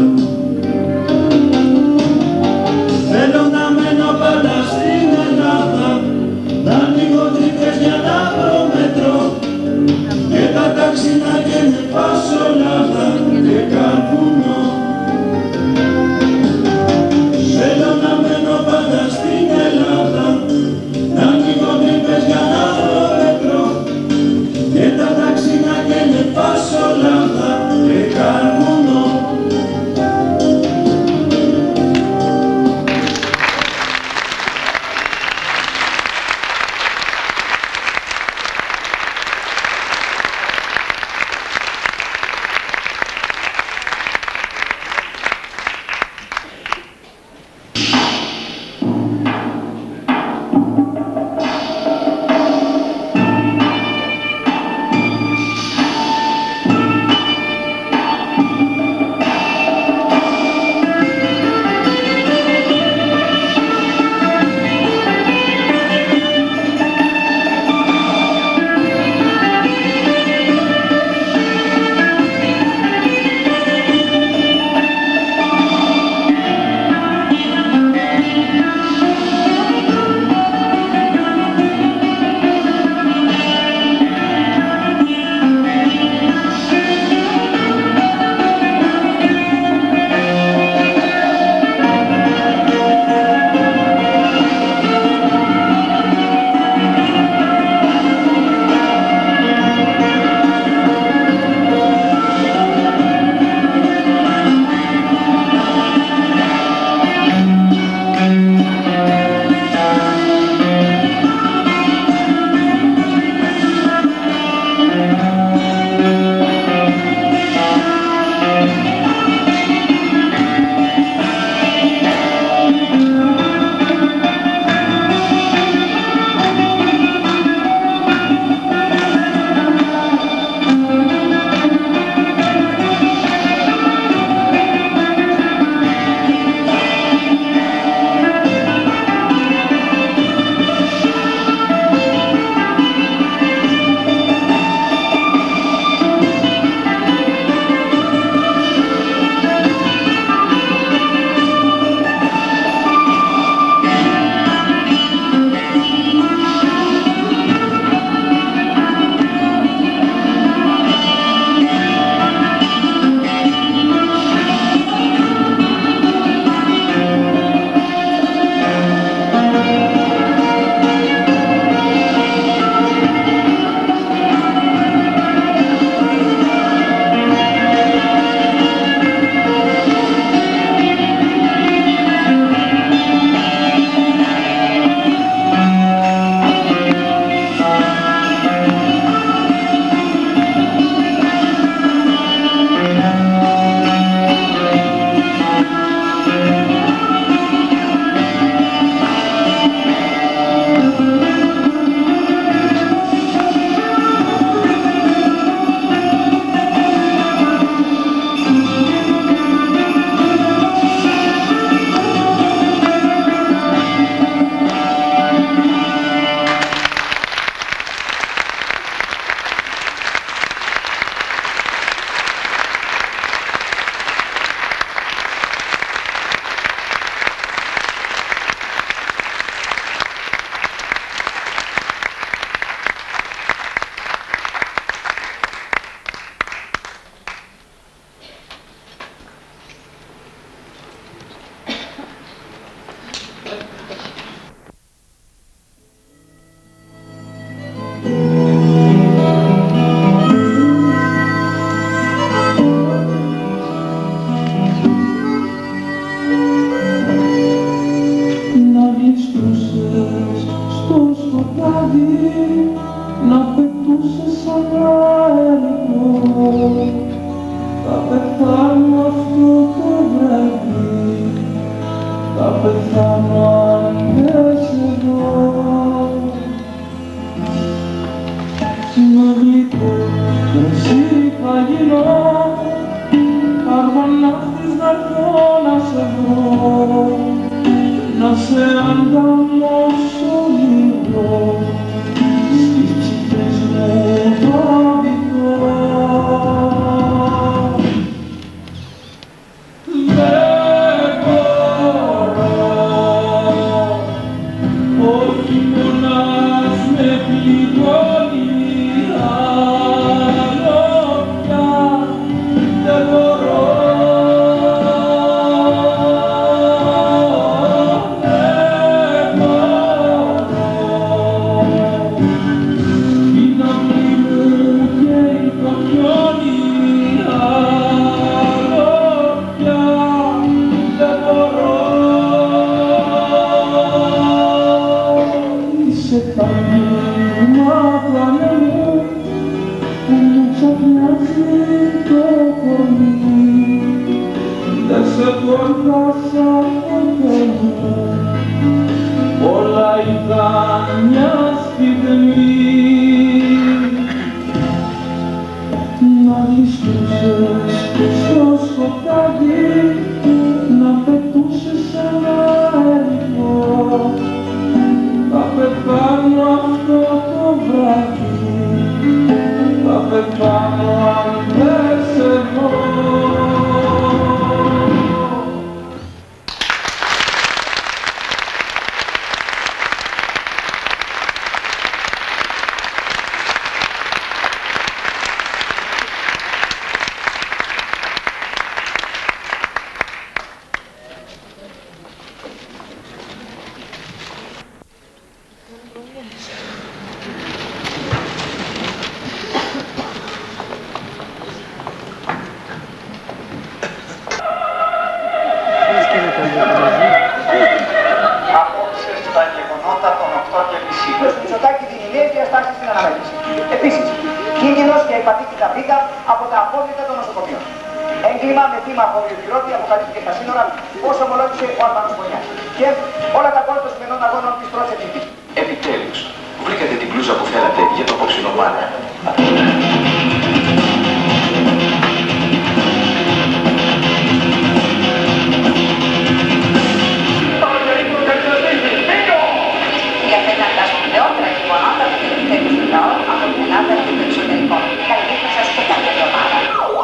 S3: Θέλω να μένω πάντα στην Ελλάδα, να ανοίγω τρύπες για να βρω μέτρο και τα τάξη να καίνε φασολάδα και καρπουνό. Θέλω να μένω πάντα στην Ελλάδα, να ανοίγω τρύπες για να βρω μέτρο και τα τάξη να καίνε φασολάδα και καρπουνό. να σε αγκαλιάσω λίγο Όλα ήταν μια στιγμή να γυστούσες στο σκοτάδι, να πετούσες ένα ερικό. Θα πεθάνω αυτό το βράδυ, θα πεθάνω αν δεν σε δω.
S10: Επίσης, κίνδυνος και υπατήτητα Β από τα απόβλητα των νοσοκομείων. Έγκλημα με θύμα αποβιοπυρώτη αποκαλύφθηκε στα σύνορα, όσο ομολόγησε ο Αλβανός Μονιάς. Και όλα τα κόλπα των σημερινών αγώνων της πρώτης εθνικής.
S11: Επιτέλους, βρήκατε την μπλούζα που θέλατε για το απόψινο μπάλα.
S5: Για αυτά να φτάσουν νεότερα γεγονότα που τελευταίους του λαού από την Ελλάδα και το εξωτερικό. Καλή νύχτα σας και καλή εβδομάδα.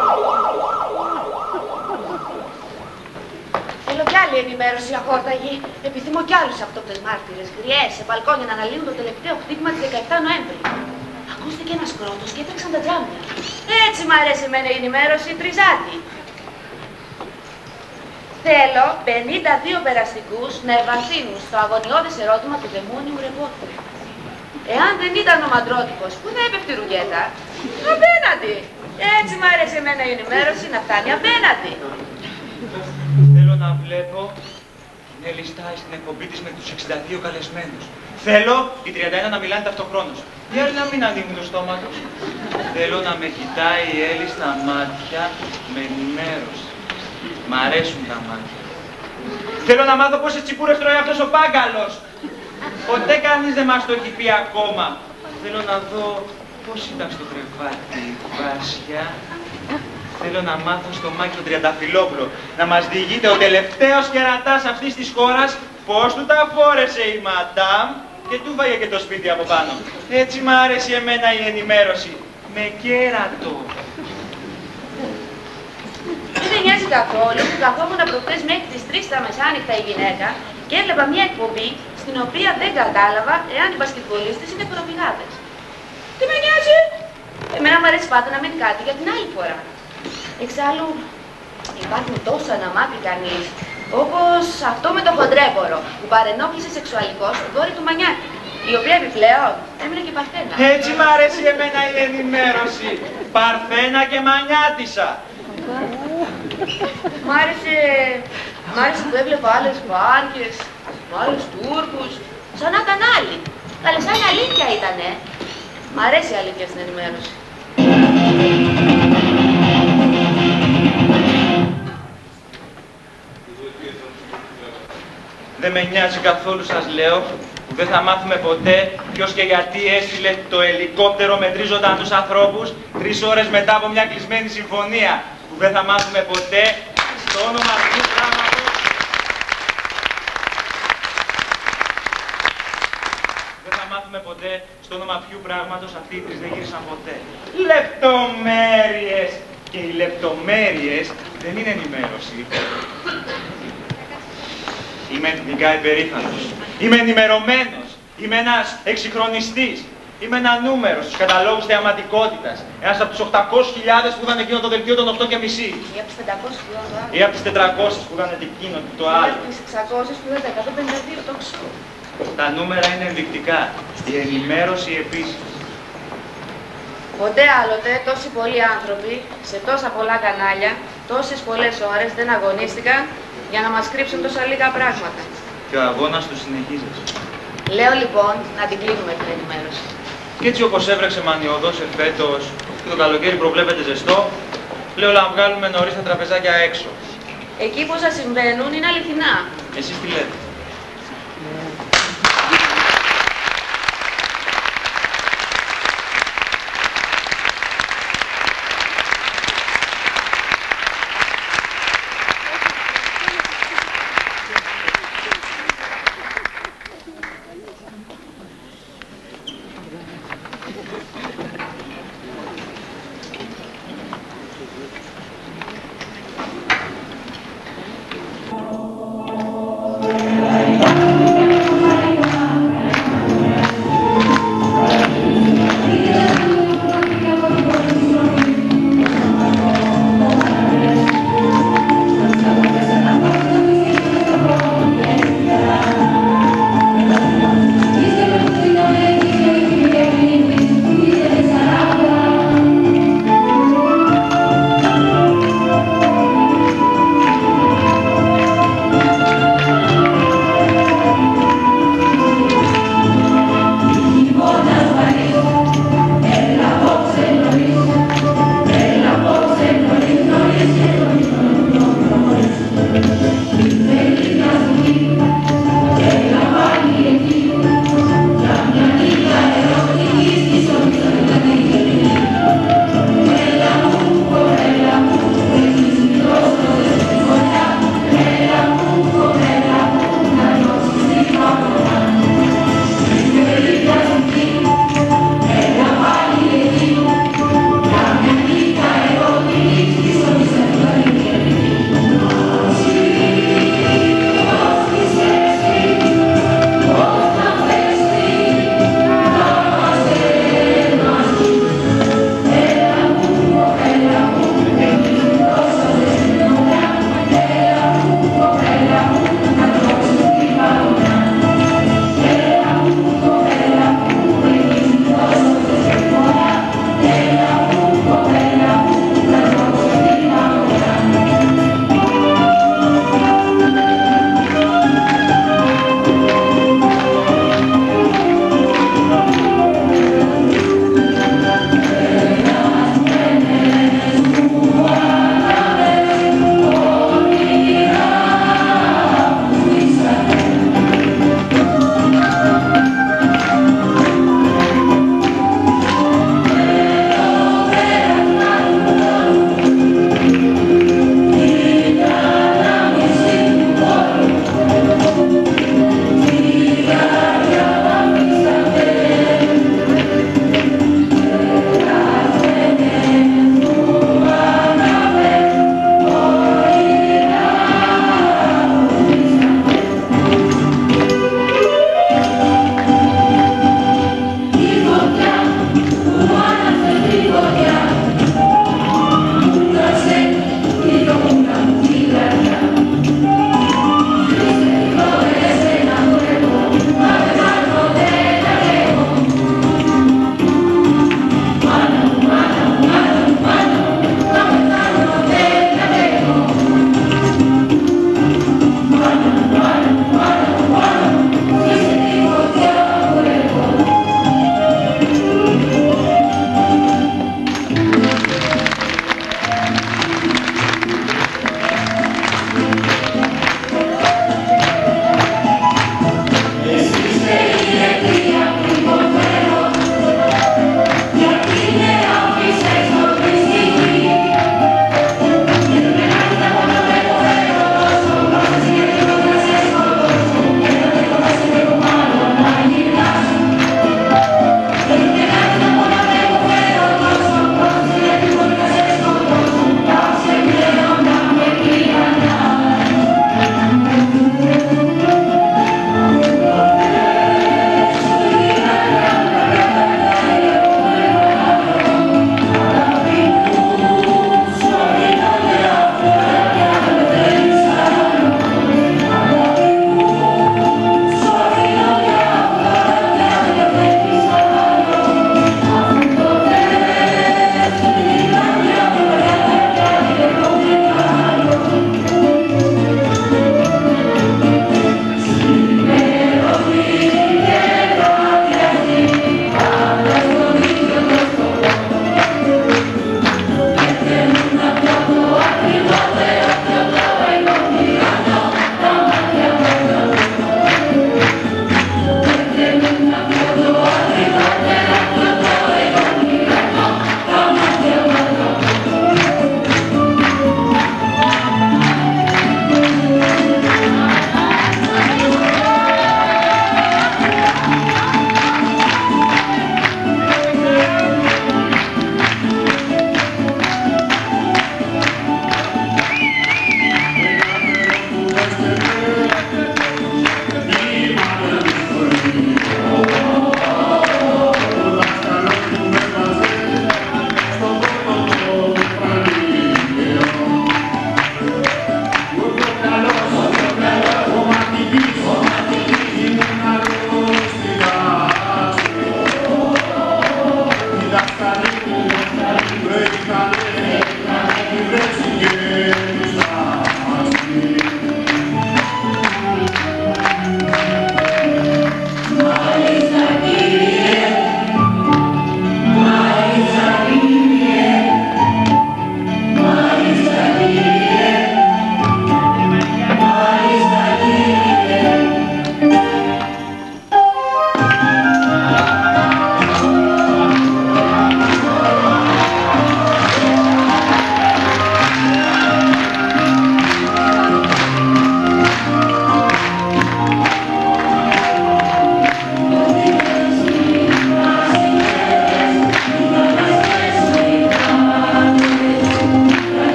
S12: Θέλω κι άλλη ενημέρωση αχόρταγη. Επιθυμώ κι άλλους αυτόπτες μάρτυρες, γριές, σε μπαλκόνια να αναλύουν το τελευταίο χτύπημα της 17 Νοέμβρη. Ακούστηκε ένας κρότος και έτρεξαν τα τζάμια. Έτσι μ' αρέσει εμένα η ενημέρωση, τριζάτη. Θέλω 52 περαστικούς να ευανθύνουν στο αγωνιώδες ερώτημα του δαιμόνιου ρεπόρτερ. Εάν δεν ήταν ο Μαντρότυπος, πού θα έπεφτε η Ρουγέτα? Απέναντι. Έτσι μ' αρέσει εμένα η ενημέρωση να φτάνει απέναντι.
S4: Θέλω να βλέπω την Έλλη Στάι στην εκπομπή της με τους 62 καλεσμένους. Θέλω οι 31 να μιλάνε ταυτοχρόνως. Οι άλλοι να μην ανοίγουν το στόμα τους. Θέλω να με κοιτάει η Έλλη στα μάτια με ενημέρωση. Μ' αρέσουν τα μάτια. Θέλω να μάθω πόσες τσιπούρες τρώει αυτός ο Πάγκαλος. Ποτέ κανείς δεν μας το έχει πει ακόμα. Θέλω να δω πώς ήταν στο κρεβάτι η Βάσια. Θέλω να μάθω στο Μάκη τον Τριανταφυλόπουλο να μας διηγείται ο τελευταίος κερατάς αυτής της χώρας πώς του τα φόρεσε η Μαντάμ και του βάγε και το σπίτι από πάνω. Έτσι μ' άρεσε εμένα η ενημέρωση. Με κέρατο.
S12: Δεν με νοιάζει καθόλου που καθόμουν προχθές μέχρι τις 3 τα μεσάνυχτα η γυναίκα και έβλεπα μια εκπομπή στην οποία δεν κατάλαβα εάν οι μπασκετμπολίστες είναι προπηγάδες. Τι με νοιάζει! Εμένα μου αρέσει πάντα να μένει κάτι για την άλλη φορά. Εξάλλου, υπάρχουν τόσα να μάθει κανείς, όπως αυτό με το χοντρέμπορο που παρενόχλησε σεξουαλικώς την κόρη του Μανιάτη, η οποία επιπλέον έμεινε και Παρθένα.
S4: Έτσι μ' αρέσει εμένα η ενημέρωση. Παρθένα και Μανιάτισσα.
S12: Μ' άρεσε που έβλεπα άλλες βάρκες, άλλους Τούρκους, σαν να ήταν άλλοι. Καλέ, σαν αλήθεια ήτανε. Μ' αρέσει η αλήθεια στην ενημέρωση.
S4: Δεν με νοιάζει καθόλου, σας λέω, που δεν θα μάθουμε ποτέ ποιος και γιατί έστειλε το ελικόπτερο με 3 ζωντανούς ανθρώπους 3 ώρες μετά από μια κλεισμένη συμφωνία. Που δεν θα μάθουμε ποτέ στο όνομα αυτού του πράγματος. Δεν θα μάθουμε ποτέ στο όνομα ποιου πράγματος αυτοί οι 3 δεν γύρισαν ποτέ. Λεπτομέρειες! Και οι λεπτομέρειες δεν είναι ενημέρωση. Είμαι εθνικά υπερήφανος. Είμαι ενημερωμένος. Είμαι ένας εξυγχρονιστής. Είμαι ένα νούμερο στους καταλόγους θεαματικότητας. Ένας από τους 800.000 που είδαν εκείνο το δελτίο των 8.30.
S12: Ή από τις 500
S4: Ή από τις 400 που είδαν εκείνο το άλλο.
S12: Ή από τις 600 που είδαν τα 152 το ξώ.
S4: Τα νούμερα είναι ενδεικτικά. Η ενημέρωση επίσης.
S12: Ποτέ άλλοτε τόσοι πολλοί άνθρωποι, σε τόσα πολλά κανάλια, τόσες πολλές ώρες δεν αγωνίστηκαν για να μας κρύψουν τόσα λίγα πράγματα.
S4: Και ο αγώνας του συνεχίζεται.
S12: Λέω λοιπόν να την κλείνουμε την ενημέρωση.
S4: Και έτσι όπως έβρεξε μανιωδώς εφέτος και το καλοκαίρι προβλέπεται ζεστό, λέω να βγάλουμε νωρίς τα τραπεζάκια έξω.
S12: Εκεί που όσα συμβαίνουν είναι αληθινά.
S4: Εσείς τι λέτε?